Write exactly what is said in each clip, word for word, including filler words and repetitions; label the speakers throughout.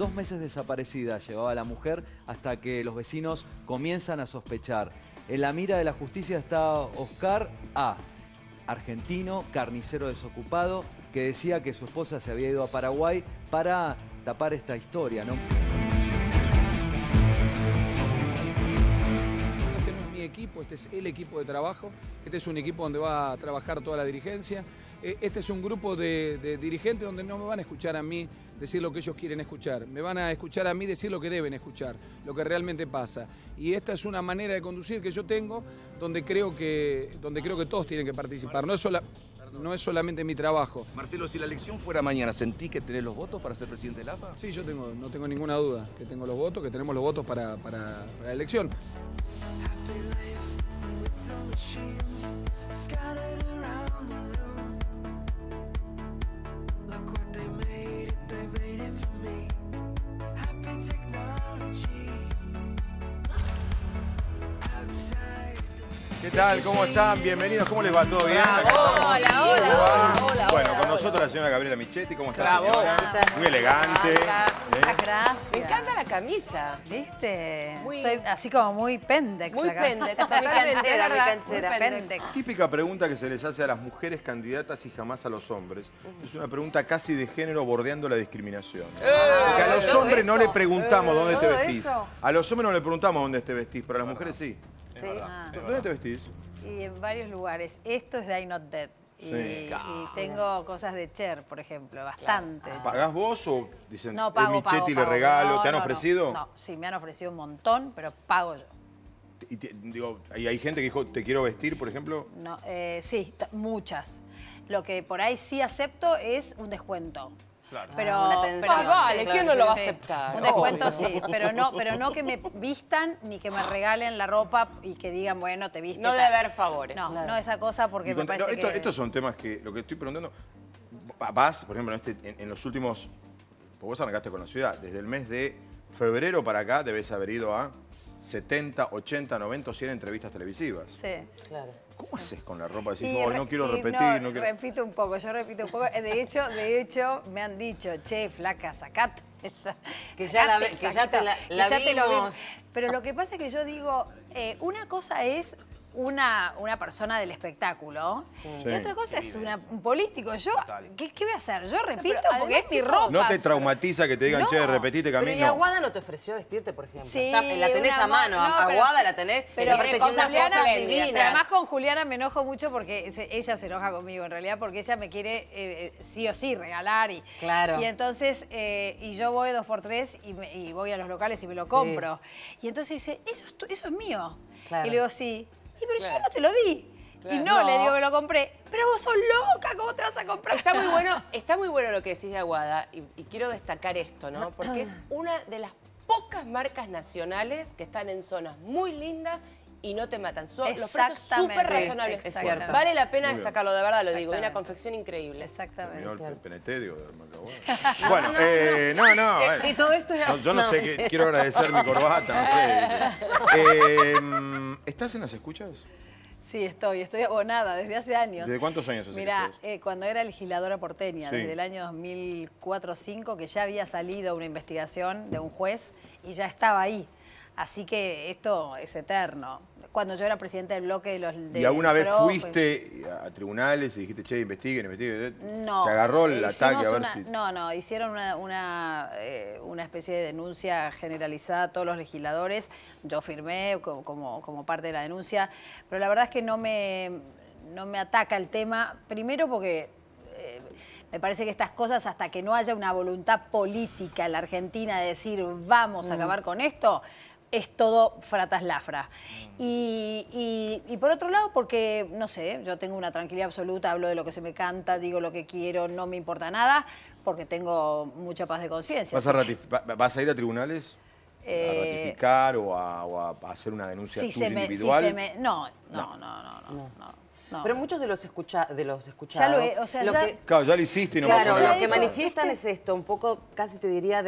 Speaker 1: Dos meses desaparecida llevaba la mujer hasta que los vecinos comienzan a sospechar. En la mira de la justicia está Oscar A., argentino, carnicero desocupado, que decía que su esposa se había ido a Paraguay para tapar esta historia, ¿no?
Speaker 2: Este no es mi equipo, este es el equipo de trabajo, este es un equipo donde va a trabajar toda la dirigencia, este es un grupo de, de dirigentes donde no me van a escuchar a mí decir lo que ellos quieren escuchar, me van a escuchar a mí decir lo que deben escuchar, lo que realmente pasa. Y esta es una manera de conducir que yo tengo donde creo que, donde creo que todos tienen que participar, no es, sola, no es solamente mi trabajo.
Speaker 3: Marcelo, si la elección fuera mañana, ¿sentís que tenés los votos para ser presidente de la A F A?
Speaker 2: Sí, yo tengo, no tengo ninguna duda que tengo los votos, que tenemos los votos para, para, para la elección.
Speaker 4: ¿Qué tal? ¿Cómo están? Bienvenidos. ¿Cómo les va? ¿Todo bien?
Speaker 5: Hola, hola, hola, hola.
Speaker 4: Bueno,
Speaker 5: hola,
Speaker 4: con
Speaker 5: hola.
Speaker 4: nosotros la señora Gabriela Michetti. ¿Cómo está,
Speaker 5: Bravo.
Speaker 4: señora? Muy elegante.
Speaker 5: Muchas gracias.
Speaker 6: Me encanta la camisa.
Speaker 5: ¿Viste?
Speaker 6: Muy-
Speaker 5: Soy así como muy pendex
Speaker 6: Muy
Speaker 5: acá.
Speaker 6: pendex,
Speaker 5: Muy
Speaker 6: totalmente,
Speaker 5: canchera,
Speaker 6: es
Speaker 5: muy
Speaker 6: verdad,
Speaker 5: canchera.
Speaker 6: muy pendex.
Speaker 5: Pendex.
Speaker 4: Típica pregunta que se les hace a las mujeres candidatas y jamás a los hombres. Es una pregunta casi de género bordeando la discriminación. Porque a los
Speaker 6: todo
Speaker 4: hombres no
Speaker 6: eso.
Speaker 4: le preguntamos dónde te
Speaker 5: todo
Speaker 4: vestís.
Speaker 5: eso.
Speaker 4: A los hombres no le preguntamos dónde te vestís, pero a las mujeres sí.
Speaker 5: Sí. Ah.
Speaker 4: ¿Dónde te vestís?
Speaker 5: Y en varios lugares. Esto es de I Not Dead. Y,
Speaker 4: Sí.
Speaker 5: y tengo cosas de Cher, por ejemplo, bastante.
Speaker 4: ¿Pagás vos o dicen,
Speaker 5: No,
Speaker 4: es
Speaker 5: pago,
Speaker 4: Michetti,
Speaker 5: pago,
Speaker 4: le
Speaker 5: pago.
Speaker 4: regalo?
Speaker 5: No,
Speaker 4: ¿Te han
Speaker 5: no, no.
Speaker 4: ofrecido?
Speaker 5: No, sí, me han ofrecido un montón, pero pago yo.
Speaker 4: Y te- digo, ¿y hay gente que dijo, te quiero vestir, por ejemplo?
Speaker 5: No, eh, sí, t- muchas. Lo que por ahí sí acepto es un descuento.
Speaker 4: Claro.
Speaker 5: Pero,
Speaker 6: Ah, una
Speaker 5: pero-
Speaker 6: atención. Ah, vale,
Speaker 5: sí,
Speaker 6: ¿quién no lo va a
Speaker 5: sí.
Speaker 6: aceptar?
Speaker 5: Un descuento
Speaker 6: Obvio.
Speaker 5: sí, pero no, pero no que me vistan ni que me regalen la ropa y que digan, bueno, te viste.
Speaker 6: No
Speaker 5: tal.
Speaker 6: debe haber favores.
Speaker 5: No,
Speaker 6: Claro.
Speaker 5: no esa cosa porque
Speaker 4: Y
Speaker 5: me
Speaker 4: cont-
Speaker 5: parece
Speaker 4: no, esto-
Speaker 5: que...
Speaker 4: Estos son temas que, lo que estoy preguntando, va- vas, por ejemplo, en, este- en- en los últimos, pues vos arrancaste con la ciudad, desde el mes de febrero para acá debes haber ido a setenta, ochenta, noventa, cien entrevistas televisivas.
Speaker 5: Sí.
Speaker 6: Claro.
Speaker 4: ¿Cómo haces con la ropa? Decís,
Speaker 5: Y
Speaker 4: "Oh,
Speaker 5: re-
Speaker 4: no quiero
Speaker 5: y
Speaker 4: repetir,
Speaker 5: no,
Speaker 4: no quiero...
Speaker 5: repito un poco, yo repito un poco. De hecho, de hecho, me han dicho, che, flaca, sacate esa-
Speaker 6: Que ya la
Speaker 5: sacate,
Speaker 6: ve- que ya
Speaker 5: saquito,
Speaker 6: te la-
Speaker 5: que
Speaker 6: la
Speaker 5: ya te lo
Speaker 6: vimos.
Speaker 5: Pero lo que pasa es que yo digo, eh, una cosa es una, una persona del espectáculo y
Speaker 4: Sí.
Speaker 5: otra cosa es una- un político. Yo, ¿qué, qué voy a hacer? Yo repito
Speaker 6: pero
Speaker 5: porque es
Speaker 6: además,
Speaker 5: mi
Speaker 6: chicos,
Speaker 5: ropa.
Speaker 4: ¿No te traumatiza que te digan,
Speaker 5: No.
Speaker 4: che, repetite
Speaker 6: Pero ¿y
Speaker 4: camino?
Speaker 6: Aguada no te ofreció vestirte, por ejemplo?
Speaker 5: Sí,
Speaker 6: Está- la tenés
Speaker 5: una
Speaker 6: a mano,
Speaker 5: mo- no, pero
Speaker 6: Aguada
Speaker 5: sí,
Speaker 6: la tenés,
Speaker 5: pero
Speaker 6: y aparte
Speaker 5: con
Speaker 6: tiene una
Speaker 5: Juliana,
Speaker 6: foto
Speaker 5: y
Speaker 6: divina.
Speaker 5: además con Juliana me enojo mucho porque se- ella se enoja conmigo en realidad porque ella me quiere eh, eh, sí o sí regalar y,
Speaker 6: Claro.
Speaker 5: y entonces eh, y yo voy dos por tres y, me- y voy a los locales y me lo compro y entonces dice, eso es, tu- eso es mío.
Speaker 6: Claro.
Speaker 5: Y le digo, sí, y pero
Speaker 6: Claro.
Speaker 5: yo no te lo di.
Speaker 6: Claro.
Speaker 5: Y no,
Speaker 6: No.
Speaker 5: le digo que lo compré. Pero vos sos loca, ¿cómo te vas a comprar?
Speaker 6: Está muy bueno, está muy bueno lo que decís de Aguada y, y quiero destacar esto, ¿no? Porque es una de las pocas marcas nacionales que están en zonas muy lindas y no te matan. Son los precios
Speaker 5: Exactamente.
Speaker 6: súper razonables.
Speaker 5: Sí, exactamente.
Speaker 6: Vale la pena
Speaker 4: Muy bien.
Speaker 6: destacarlo, de verdad lo digo.
Speaker 5: Exactamente.
Speaker 6: Una confección increíble.
Speaker 5: Exactamente.
Speaker 4: Terminó el
Speaker 6: cierto.
Speaker 4: P N T, digo, de marca Aguada. Bueno, eh, no, no. bueno.
Speaker 6: Y todo esto ya...
Speaker 4: No, yo no, sé, qué, quiero agradecer mi corbata, no sé. Eh, ¿Estás en las escuchas?
Speaker 5: Sí, estoy, estoy abonada desde hace años.
Speaker 4: ¿Desde cuántos años haces
Speaker 5: Mirá,
Speaker 4: esto?
Speaker 5: eh, cuando era legisladora porteña,
Speaker 4: Sí.
Speaker 5: desde el año dos mil cuatro o dos mil cinco, que ya había salido una investigación de un juez y ya estaba ahí. Así que esto es eterno. Cuando yo era presidenta del bloque de los... de
Speaker 4: ¿Y alguna vez
Speaker 5: PRO,
Speaker 4: fuiste a tribunales y dijiste, che, investiguen, investiguen?
Speaker 5: No.
Speaker 4: ¿Te agarró el
Speaker 5: Hicimos
Speaker 4: ataque a ver
Speaker 5: una-
Speaker 4: si...?
Speaker 5: No, no, hicieron una, una, eh, una especie de denuncia generalizada a todos los legisladores. Yo firmé co- como, como parte de la denuncia, pero la verdad es que no me, no me ataca el tema, primero porque... eh, me parece que estas cosas, hasta que no haya una voluntad política en la Argentina de decir vamos a acabar con esto, es todo fratas lafra. Y, y- y por otro lado, porque, no sé, yo tengo una tranquilidad absoluta, hablo de lo que se me canta, digo lo que quiero, no me importa nada, porque tengo mucha paz de conciencia.
Speaker 4: ¿Vas a, ratif- va- ¿Vas a ir a tribunales?
Speaker 5: Eh,
Speaker 4: ¿A ratificar o a, o a hacer una denuncia
Speaker 5: Si
Speaker 4: tuya
Speaker 5: se me, si
Speaker 4: individual?
Speaker 5: se me, no, no, no, no, no, no, no.
Speaker 7: Pero muchos de los, escucha, de los
Speaker 5: Ya
Speaker 7: escuchados...
Speaker 5: lo he- o sea,
Speaker 7: lo
Speaker 5: ya-
Speaker 7: que,
Speaker 4: Claro, ya lo hiciste y no
Speaker 7: claro,
Speaker 4: pasó
Speaker 5: ya
Speaker 4: nada.
Speaker 7: lo que
Speaker 5: he dicho,
Speaker 7: manifiestan
Speaker 5: ¿viste?
Speaker 7: es esto, un poco, casi te diría, de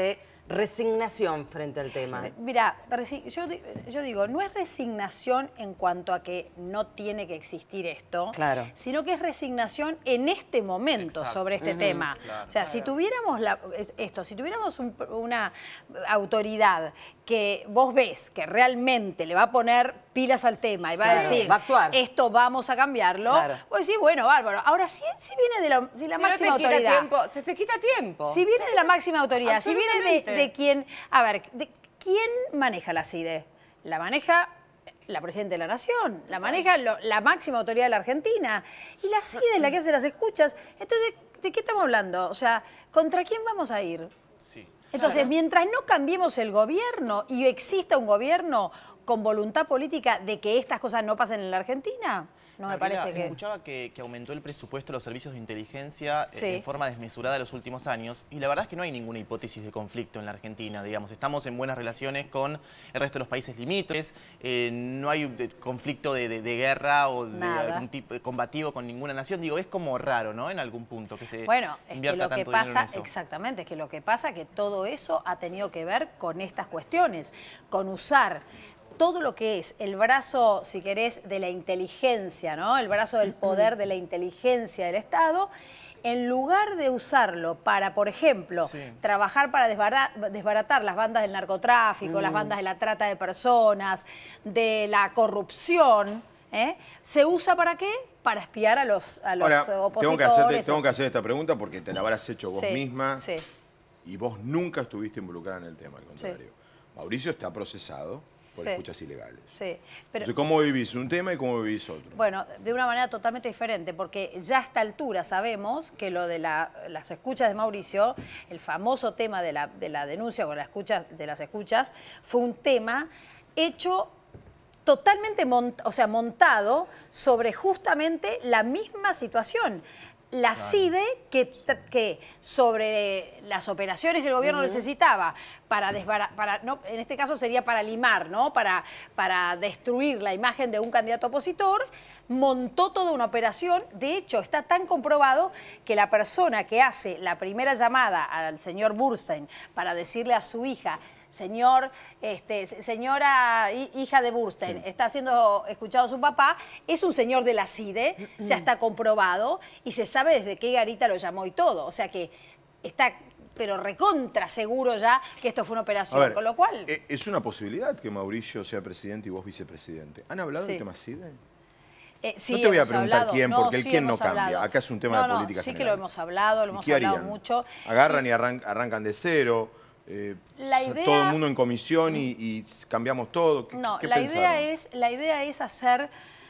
Speaker 7: resignación frente al tema.
Speaker 5: Mira, yo, yo digo, no es resignación en cuanto a que no tiene que existir esto,
Speaker 7: claro,
Speaker 5: sino que es resignación en este momento. Exacto. Sobre este uh-huh. tema. Claro. O sea, si tuviéramos la, esto, si tuviéramos un, una autoridad que vos ves que realmente le va a poner pilas al tema y va claro. a decir,
Speaker 7: va a actuar.
Speaker 5: Esto vamos a cambiarlo, claro. Vos decís, bueno, bárbaro. Ahora, si, si viene de la, de la
Speaker 6: si
Speaker 5: máxima
Speaker 6: no te
Speaker 5: autoridad...
Speaker 6: Quita tiempo, te, te quita tiempo.
Speaker 5: Si viene de la máxima autoridad, si viene de, de quien... A ver, de, ¿quién maneja la C I D E? La maneja la Presidenta de la Nación, la maneja lo, la máxima autoridad de la Argentina. Y la C I D E es la que hace las escuchas. Entonces, ¿de qué estamos hablando? O sea, ¿contra quién vamos a ir? Sí. Entonces, claro. mientras no cambiemos el gobierno y exista un gobierno con voluntad política de que estas cosas no pasen en la Argentina, no me parece que...
Speaker 8: Escuchaba que, que aumentó el presupuesto de los servicios de inteligencia sí. en forma desmesurada en los últimos años y la verdad es que no hay ninguna hipótesis de conflicto en la Argentina, digamos. Estamos en buenas relaciones con el resto de los países limítrofes, eh, no hay de, conflicto de, de, de guerra o de Nada. algún tipo de combativo con ninguna nación. Digo, es como raro, ¿no? En algún punto que se
Speaker 5: bueno, es
Speaker 8: invierta
Speaker 5: que lo
Speaker 8: tanto
Speaker 5: que pasa,
Speaker 8: dinero en eso.
Speaker 5: Exactamente, es que lo que pasa es que todo eso ha tenido que ver con estas cuestiones, con usar todo lo que es el brazo, si querés, de la inteligencia, ¿no? El brazo del poder de la inteligencia del Estado, en lugar de usarlo para, por ejemplo, sí. trabajar para desbaratar, desbaratar las bandas del narcotráfico, mm. las bandas de la trata de personas, de la corrupción, ¿eh? ¿Se usa para qué? Para espiar a los, a los
Speaker 4: Ahora,
Speaker 5: opositores.
Speaker 4: Tengo que, hacerte, tengo que hacer esta pregunta porque te la habrás hecho vos
Speaker 5: sí,
Speaker 4: misma
Speaker 5: sí.
Speaker 4: y vos nunca estuviste involucrada en el tema, al contrario. Sí. Mauricio está procesado por sí. escuchas ilegales.
Speaker 5: Sí, pero,
Speaker 4: Entonces, ¿cómo vivís un tema y cómo vivís otro?
Speaker 5: Bueno, de una manera totalmente diferente, porque ya a esta altura sabemos que lo de la, las escuchas de Mauricio, el famoso tema de la, de la denuncia con la escucha, de las escuchas, fue un tema hecho totalmente mont, o sea, montado sobre justamente la misma situación. La claro. C I D E que, que sobre las operaciones que el gobierno uh-huh. necesitaba para desbaratar, para, no, en este caso sería para limar, ¿no? Para, para destruir la imagen de un candidato opositor, montó toda una operación. De hecho, está tan comprobado que la persona que hace la primera llamada al señor Burstein para decirle a su hija, Señor, este, señora hija de Burstein, sí. está siendo escuchado su papá, es un señor de la C I D E, ya está comprobado y se sabe desde qué garita lo llamó y todo. O sea que está, pero recontra seguro ya que esto fue una operación.
Speaker 4: Ver,
Speaker 5: con lo cual...
Speaker 4: ¿es una posibilidad que Mauricio sea presidente y vos vicepresidente? ¿Han hablado sí. del tema C I D E?
Speaker 5: Eh, sí,
Speaker 4: no te voy a preguntar
Speaker 5: hablado.
Speaker 4: quién,
Speaker 5: no,
Speaker 4: porque
Speaker 5: sí,
Speaker 4: el quién no cambia.
Speaker 5: Hablado.
Speaker 4: Acá es un tema
Speaker 5: no,
Speaker 4: de
Speaker 5: no,
Speaker 4: política
Speaker 5: sí
Speaker 4: general.
Speaker 5: que lo hemos hablado, lo hemos hablado
Speaker 4: harían?
Speaker 5: mucho.
Speaker 4: Agarran y arran arrancan de cero. Eh,
Speaker 5: la idea,
Speaker 4: todo el mundo en comisión y, y cambiamos todo. ¿Qué,
Speaker 5: no,
Speaker 4: qué
Speaker 5: la
Speaker 4: pensaron?
Speaker 5: idea es la idea es hacer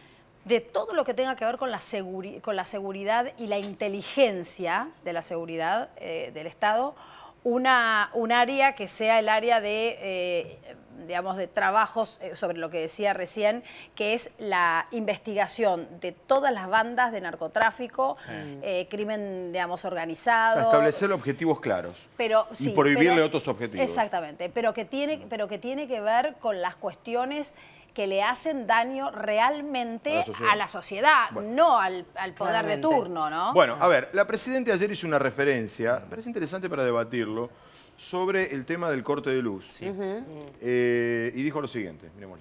Speaker 5: de todo lo que tenga que ver con la, seguri con la seguridad y la inteligencia de la seguridad eh, del Estado una, un área que sea el área de, eh, digamos, de trabajos eh, sobre lo que decía recién, que es la investigación de todas las bandas de narcotráfico, sí. eh, crimen, digamos, organizado.
Speaker 4: Establecer objetivos claros
Speaker 5: pero, sí,
Speaker 4: y prohibirle
Speaker 5: pero,
Speaker 4: otros objetivos.
Speaker 5: Exactamente, pero que, tiene, pero que tiene que ver con las cuestiones que le hacen daño realmente a la sociedad, a la sociedad bueno. no al, al poder Claramente. de turno, ¿no?
Speaker 4: Bueno, a ver, la Presidenta ayer hizo una referencia, me parece interesante para debatirlo, sobre el tema del corte de luz. Sí. Uh-huh. eh, y dijo lo siguiente, miremosla.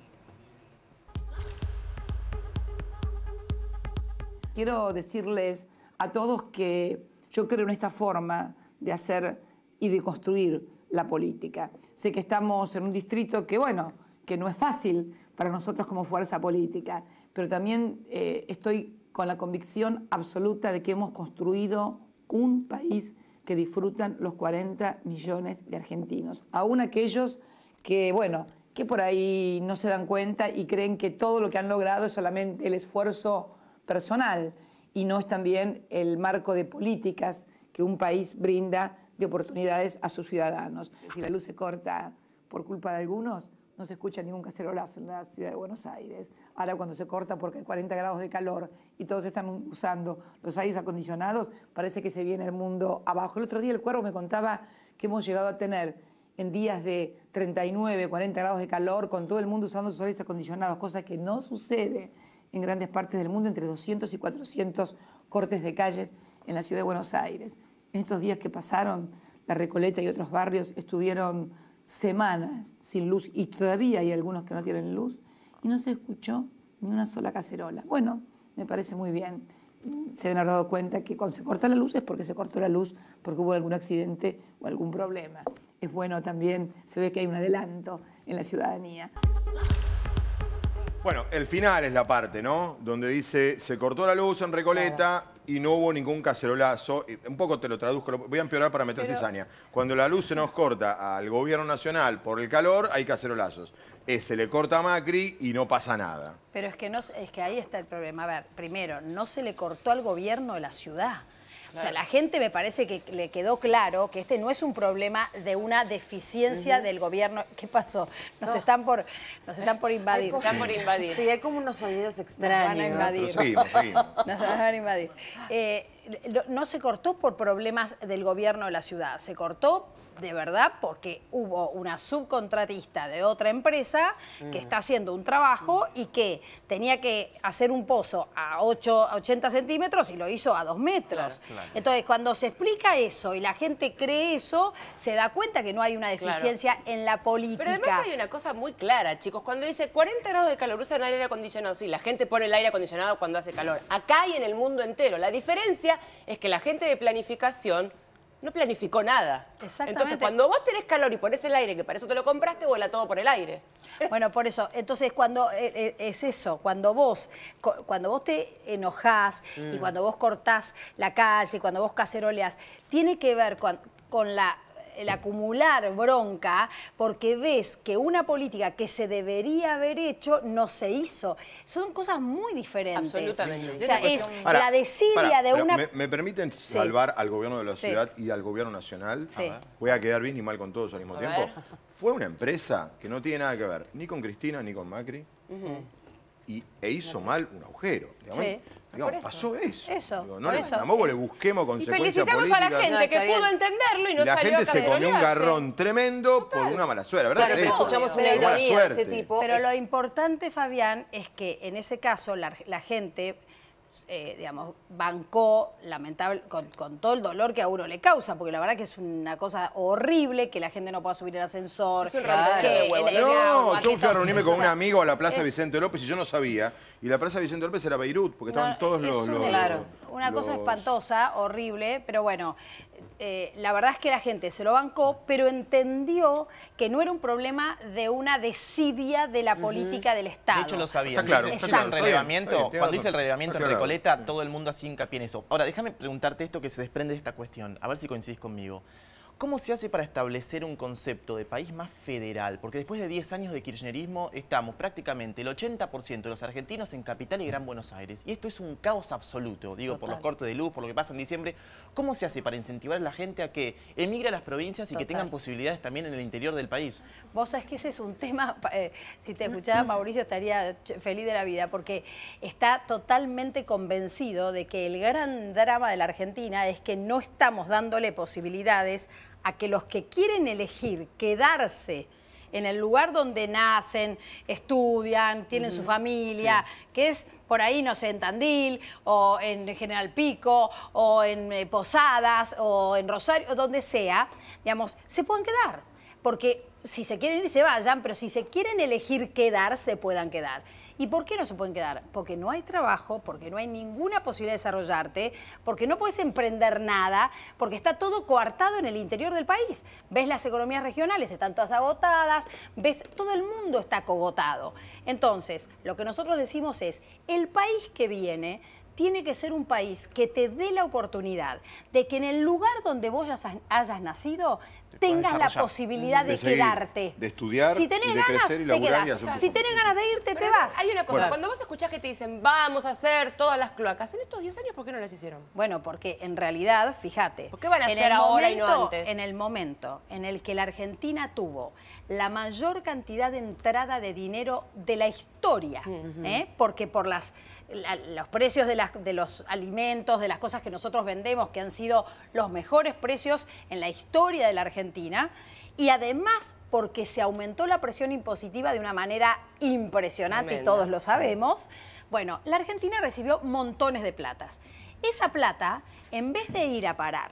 Speaker 9: Quiero decirles a todos que yo creo en esta forma de hacer y de construir la política. Sé que estamos en un distrito que, bueno, que no es fácil para nosotros como fuerza política, pero también eh, estoy con la convicción absoluta de que hemos construido un país que disfrutan los cuarenta millones de argentinos. Aún aquellos que, bueno, que por ahí no se dan cuenta y creen que todo lo que han logrado es solamente el esfuerzo personal y no es también el marco de políticas que un país brinda de oportunidades a sus ciudadanos. Si la luz se corta por culpa de algunos, no se escucha ningún cacerolazo en la ciudad de Buenos Aires. Ahora cuando se corta porque hay cuarenta grados de calor y todos están usando los aires acondicionados, parece que se viene el mundo abajo. El otro día el Cuervo me contaba que hemos llegado a tener en días de treinta y nueve, cuarenta grados de calor, con todo el mundo usando sus aires acondicionados, cosa que no sucede en grandes partes del mundo, entre doscientos y cuatrocientos cortes de calles en la ciudad de Buenos Aires. En estos días que pasaron, la La Recoleta y otros barrios estuvieron semanas sin luz y todavía hay algunos que no tienen luz y no se escuchó ni una sola cacerola. Bueno, me parece muy bien. Se han dado cuenta que cuando se corta la luz es porque se cortó la luz porque hubo algún accidente o algún problema. Es bueno también, se ve que hay un adelanto en la ciudadanía.
Speaker 4: Bueno, el final es la parte, ¿no? Donde dice, se cortó la luz en Recoleta y no hubo ningún cacerolazo. Un poco te lo traduzco, lo voy a empeorar para meter cizaña. Cuando la luz se nos corta al gobierno nacional por el calor, hay cacerolazos. Eh, se le corta a Macri y no pasa nada.
Speaker 5: Pero es que, no, es que ahí está el problema. A ver, primero, no se le cortó al gobierno de la ciudad. O sea, la gente me parece que le quedó claro que este no es un problema de una deficiencia uh-huh. del gobierno. ¿Qué pasó? Nos no. están por nos están por invadir.
Speaker 6: Están por invadir.
Speaker 7: Sí, hay como unos oídos extraños.
Speaker 5: Nos van a invadir.
Speaker 4: Seguimos, seguimos.
Speaker 5: Nos van a invadir. Eh, no, no se cortó por problemas del gobierno de la ciudad. Se cortó de verdad porque hubo una subcontratista de otra empresa mm. que está haciendo un trabajo y que tenía que hacer un pozo a ocho, ochenta centímetros y lo hizo a dos metros. Claro, claro. Entonces, cuando se explica eso y la gente cree eso, se da cuenta que no hay una deficiencia claro. en la política.
Speaker 6: Pero además hay una cosa muy clara, chicos. Cuando dice cuarenta grados de calor, usan el aire acondicionado. Sí, la gente pone el aire acondicionado cuando hace calor. Acá y en el mundo entero. La diferencia es que la gente de planificación no planificó nada.
Speaker 5: Exactamente.
Speaker 6: Entonces, cuando vos tenés calor y ponés el aire, que para eso te lo compraste, vuela todo por el aire.
Speaker 5: Bueno, por eso. Entonces, cuando eh, es eso, cuando vos, cuando vos te enojás mm. y cuando vos cortás la calle, cuando vos caceroleás, tiene que ver con, con la... el acumular bronca porque ves que una política que se debería haber hecho no se hizo. Son cosas muy diferentes.
Speaker 6: Absolutamente.
Speaker 5: O sea, es
Speaker 4: Ahora,
Speaker 5: la desidia
Speaker 4: para,
Speaker 5: de una...
Speaker 4: ¿Me, me permiten sí. salvar al gobierno de la ciudad sí. y al gobierno nacional?
Speaker 5: Sí.
Speaker 4: Voy a quedar bien y mal con todos al mismo
Speaker 6: a
Speaker 4: tiempo.
Speaker 6: Ver.
Speaker 4: Fue una empresa que no tiene nada que ver ni con Cristina ni con Macri
Speaker 5: Sí.
Speaker 4: y, e hizo mal un agujero. Digamos,
Speaker 5: Sí.
Speaker 4: digamos,
Speaker 5: Eso.
Speaker 4: pasó eso.
Speaker 5: Eso,
Speaker 4: Digo, no
Speaker 5: por
Speaker 4: le,
Speaker 5: eso.
Speaker 4: Tampoco le busquemos
Speaker 6: Y
Speaker 4: consecuencias
Speaker 6: felicitamos
Speaker 4: políticas.
Speaker 6: a la gente
Speaker 7: No,
Speaker 6: que
Speaker 7: está
Speaker 6: pudo
Speaker 7: bien.
Speaker 6: entenderlo y no
Speaker 4: Y la
Speaker 6: salió
Speaker 4: gente
Speaker 6: a
Speaker 4: se comió un
Speaker 6: cacerolearse.
Speaker 4: garrón tremendo por una mala suerte. ¿Verdad?
Speaker 7: Claro,
Speaker 4: Es
Speaker 7: pero
Speaker 4: eso.
Speaker 7: escuchamos
Speaker 5: Pero
Speaker 7: una
Speaker 4: mala
Speaker 7: ironía de
Speaker 4: suerte.
Speaker 7: este tipo.
Speaker 5: Pero lo importante, Fabián, es que en ese caso la, la gente, eh, digamos, bancó lamentable con, con todo el dolor que a uno le causa, porque la verdad que es una cosa horrible que la gente no pueda subir el ascensor.
Speaker 6: Es un
Speaker 5: que
Speaker 6: rompedero de huevos.
Speaker 5: el- el
Speaker 4: No,
Speaker 5: agua,
Speaker 4: yo
Speaker 5: que
Speaker 4: fui a
Speaker 5: todo-
Speaker 4: reunirme con
Speaker 5: o
Speaker 4: un
Speaker 5: sea,
Speaker 4: amigo a la Plaza
Speaker 5: es-
Speaker 4: Vicente López y yo no sabía. Y la Plaza Vicente López era Beirut, porque estaban
Speaker 5: No,
Speaker 4: todos
Speaker 5: es
Speaker 4: los...
Speaker 5: una-
Speaker 4: los-
Speaker 7: Claro.
Speaker 5: Una
Speaker 4: los-
Speaker 5: cosa espantosa, horrible, pero bueno, eh, la verdad es que la gente se lo bancó, pero entendió que no era un problema de una desidia de la política del Estado.
Speaker 8: De hecho lo sabían.
Speaker 4: Está claro,
Speaker 8: Dice-
Speaker 4: está
Speaker 8: dice
Speaker 4: claro,
Speaker 8: el
Speaker 4: está bien,
Speaker 8: relevamiento,
Speaker 4: está bien, tiene
Speaker 8: cuando dice el
Speaker 4: razón.
Speaker 8: relevamiento
Speaker 4: Está
Speaker 8: en
Speaker 4: claro.
Speaker 8: Recoleta, todo el mundo hacía hincapié en eso. Ahora, déjame preguntarte esto que se desprende de esta cuestión, a ver si coincidís conmigo. ¿Cómo se hace para establecer un concepto de país más federal? Porque después de diez años de kirchnerismo estamos prácticamente el ochenta por ciento de los argentinos en Capital y Gran Buenos Aires. Y esto es un caos absoluto, digo, por los cortes de luz, por lo que pasa en diciembre. ¿Cómo se hace para incentivar a la gente a que emigre a las provincias y
Speaker 5: Total.
Speaker 8: que tengan posibilidades también en el interior del país?
Speaker 5: Vos sabés que ese es un tema, eh, si te escuchaba Mauricio estaría ch- feliz de la vida, porque está totalmente convencido de que el gran drama de la Argentina es que no estamos dándole posibilidades a que los que quieren elegir quedarse en el lugar donde nacen, estudian, tienen su familia, sí. que es por ahí, no sé, en Tandil, o en General Pico, o en eh, Posadas, o en Rosario, o donde sea, digamos, se pueden quedar. Porque si se quieren ir, se vayan, pero si se quieren elegir quedar, se puedan quedar. ¿Y por qué no se pueden quedar? Porque no hay trabajo, porque no hay ninguna posibilidad de desarrollarte, porque no puedes emprender nada, porque está todo coartado en el interior del país. Ves las economías regionales, están todas agotadas, ves, todo el mundo está cogotado. Entonces, lo que nosotros decimos es, el país que viene tiene que ser un país que te dé la oportunidad de que en el lugar donde vos hayas nacido tengas la posibilidad de,
Speaker 4: de seguir,
Speaker 5: quedarte.
Speaker 4: de estudiar,
Speaker 5: si tenés
Speaker 4: y de
Speaker 5: ganas,
Speaker 4: crecer y
Speaker 5: te
Speaker 4: laburar
Speaker 5: quedás.
Speaker 4: y hacer un
Speaker 5: Si
Speaker 4: poco.
Speaker 5: tenés ganas de irte,
Speaker 6: Pero
Speaker 5: te
Speaker 6: además,
Speaker 5: vas.
Speaker 6: hay una cosa,
Speaker 4: Bueno.
Speaker 6: cuando vos escuchás que te dicen vamos a hacer todas las cloacas, en estos diez años, ¿por qué no las hicieron?
Speaker 5: Bueno, porque en realidad, fíjate,
Speaker 6: ¿Por qué van a
Speaker 5: en
Speaker 6: hacer
Speaker 5: el
Speaker 6: ahora y
Speaker 5: momento-
Speaker 6: no antes?
Speaker 5: En el momento en el que la Argentina tuvo la mayor cantidad de entrada de dinero de la historia, ¿eh? Porque por las, la- los precios de, las, de los alimentos, de las cosas que nosotros vendemos, que han sido los mejores precios en la historia de la Argentina, y además porque se aumentó la presión impositiva de una manera impresionante,
Speaker 6: Tremenda.
Speaker 5: y todos lo sabemos, bueno, la Argentina recibió montones de platas. Esa plata, en vez de ir a parar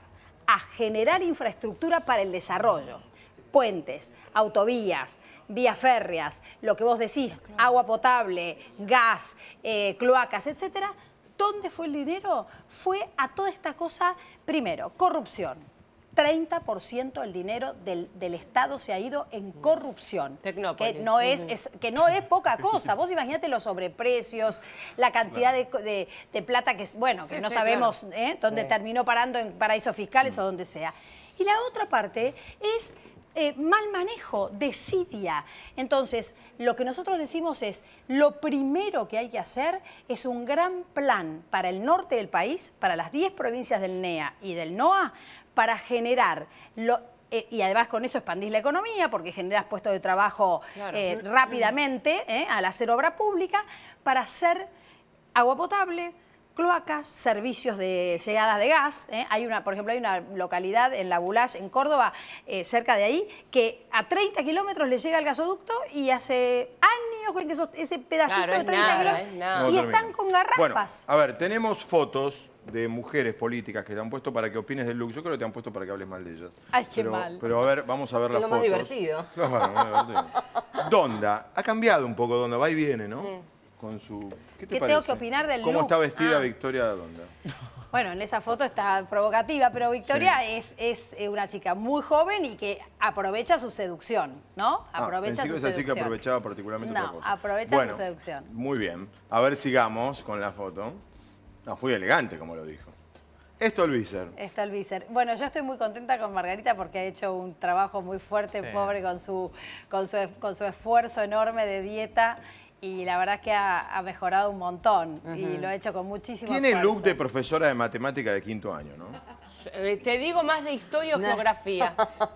Speaker 5: a generar infraestructura para el desarrollo. Puentes, autovías, vías férreas, lo que vos decís, agua potable, gas, eh, cloacas, etcétera. ¿Dónde fue el dinero? Fue a toda esta cosa, primero, corrupción. treinta por ciento del dinero del, del Estado se ha ido en corrupción.
Speaker 6: Tecnópolis.
Speaker 5: Que no es, es, que no es poca cosa. Vos imaginate los sobreprecios, la cantidad de, de, de plata que, bueno, que
Speaker 6: Sí,
Speaker 5: no
Speaker 6: sí,
Speaker 5: sabemos
Speaker 6: claro.
Speaker 5: ¿eh? dónde
Speaker 6: Sí.
Speaker 5: terminó parando en paraísos fiscales o donde sea. Y la otra parte es eh, mal manejo, desidia. Entonces, lo que nosotros decimos es, lo primero que hay que hacer es un gran plan para el norte del país, para las diez provincias del N E A y del N O A, para generar, lo, eh, y además con eso expandís la economía, porque generas puestos de trabajo
Speaker 6: Claro.
Speaker 5: eh, rápidamente, eh, al hacer obra pública, para hacer agua potable, cloacas, servicios de llegadas de gas. ¿eh? Hay una, por ejemplo, hay una localidad en La Boulage, en Córdoba, eh, cerca de ahí, que a treinta kilómetros le llega el gasoducto y hace años que eso, ese pedacito
Speaker 6: Claro,
Speaker 5: de
Speaker 6: es
Speaker 5: treinta
Speaker 6: nada,
Speaker 5: kilómetros.
Speaker 6: es nada.
Speaker 5: Y
Speaker 4: No
Speaker 5: están
Speaker 4: termina.
Speaker 5: con garrafas.
Speaker 4: Bueno, a ver, tenemos fotos de mujeres políticas que te han puesto para que opines del look. Yo creo que te han puesto para que hables mal de ellas.
Speaker 5: Ay, qué
Speaker 4: pero,
Speaker 5: mal.
Speaker 4: Pero a ver, vamos a ver
Speaker 7: Es
Speaker 4: las
Speaker 7: lo
Speaker 4: fotos.
Speaker 7: más divertido.
Speaker 4: Claro, muy divertido. Donda, ha cambiado un poco Donda, va y viene, ¿no? Con su... ¿Qué te
Speaker 5: ¿Qué
Speaker 4: parece?
Speaker 5: tengo que opinar del
Speaker 4: ¿Cómo
Speaker 5: look?
Speaker 4: está vestida
Speaker 5: Ah.
Speaker 4: Victoria Donda?
Speaker 5: Bueno, en esa foto está provocativa, pero Victoria
Speaker 4: Sí.
Speaker 5: es, es eh, una chica muy joven y que aprovecha su seducción, ¿no?
Speaker 4: Ah,
Speaker 5: Aprovecha
Speaker 4: pensé
Speaker 5: su
Speaker 4: que esa chica
Speaker 5: seducción.
Speaker 4: aprovechaba particularmente
Speaker 5: No,
Speaker 4: otra cosa.
Speaker 5: aprovecha
Speaker 4: Bueno,
Speaker 5: su seducción.
Speaker 4: Muy bien. A ver, sigamos con la foto. No, fue elegante, como lo dijo. Esto el Vícer.
Speaker 5: Está el Vícer. Bueno, yo estoy muy contenta con Margarita porque ha hecho un trabajo muy fuerte,
Speaker 8: Sí.
Speaker 5: pobre, con su, con, su, con su esfuerzo enorme de dieta y la verdad es que ha, ha mejorado un montón y lo ha hecho con muchísimo
Speaker 4: Tiene
Speaker 5: esfuerzo.
Speaker 4: look de profesora de matemática de quinto año, ¿no?
Speaker 6: Eh, Te digo más de historia o
Speaker 7: No.
Speaker 6: geografía.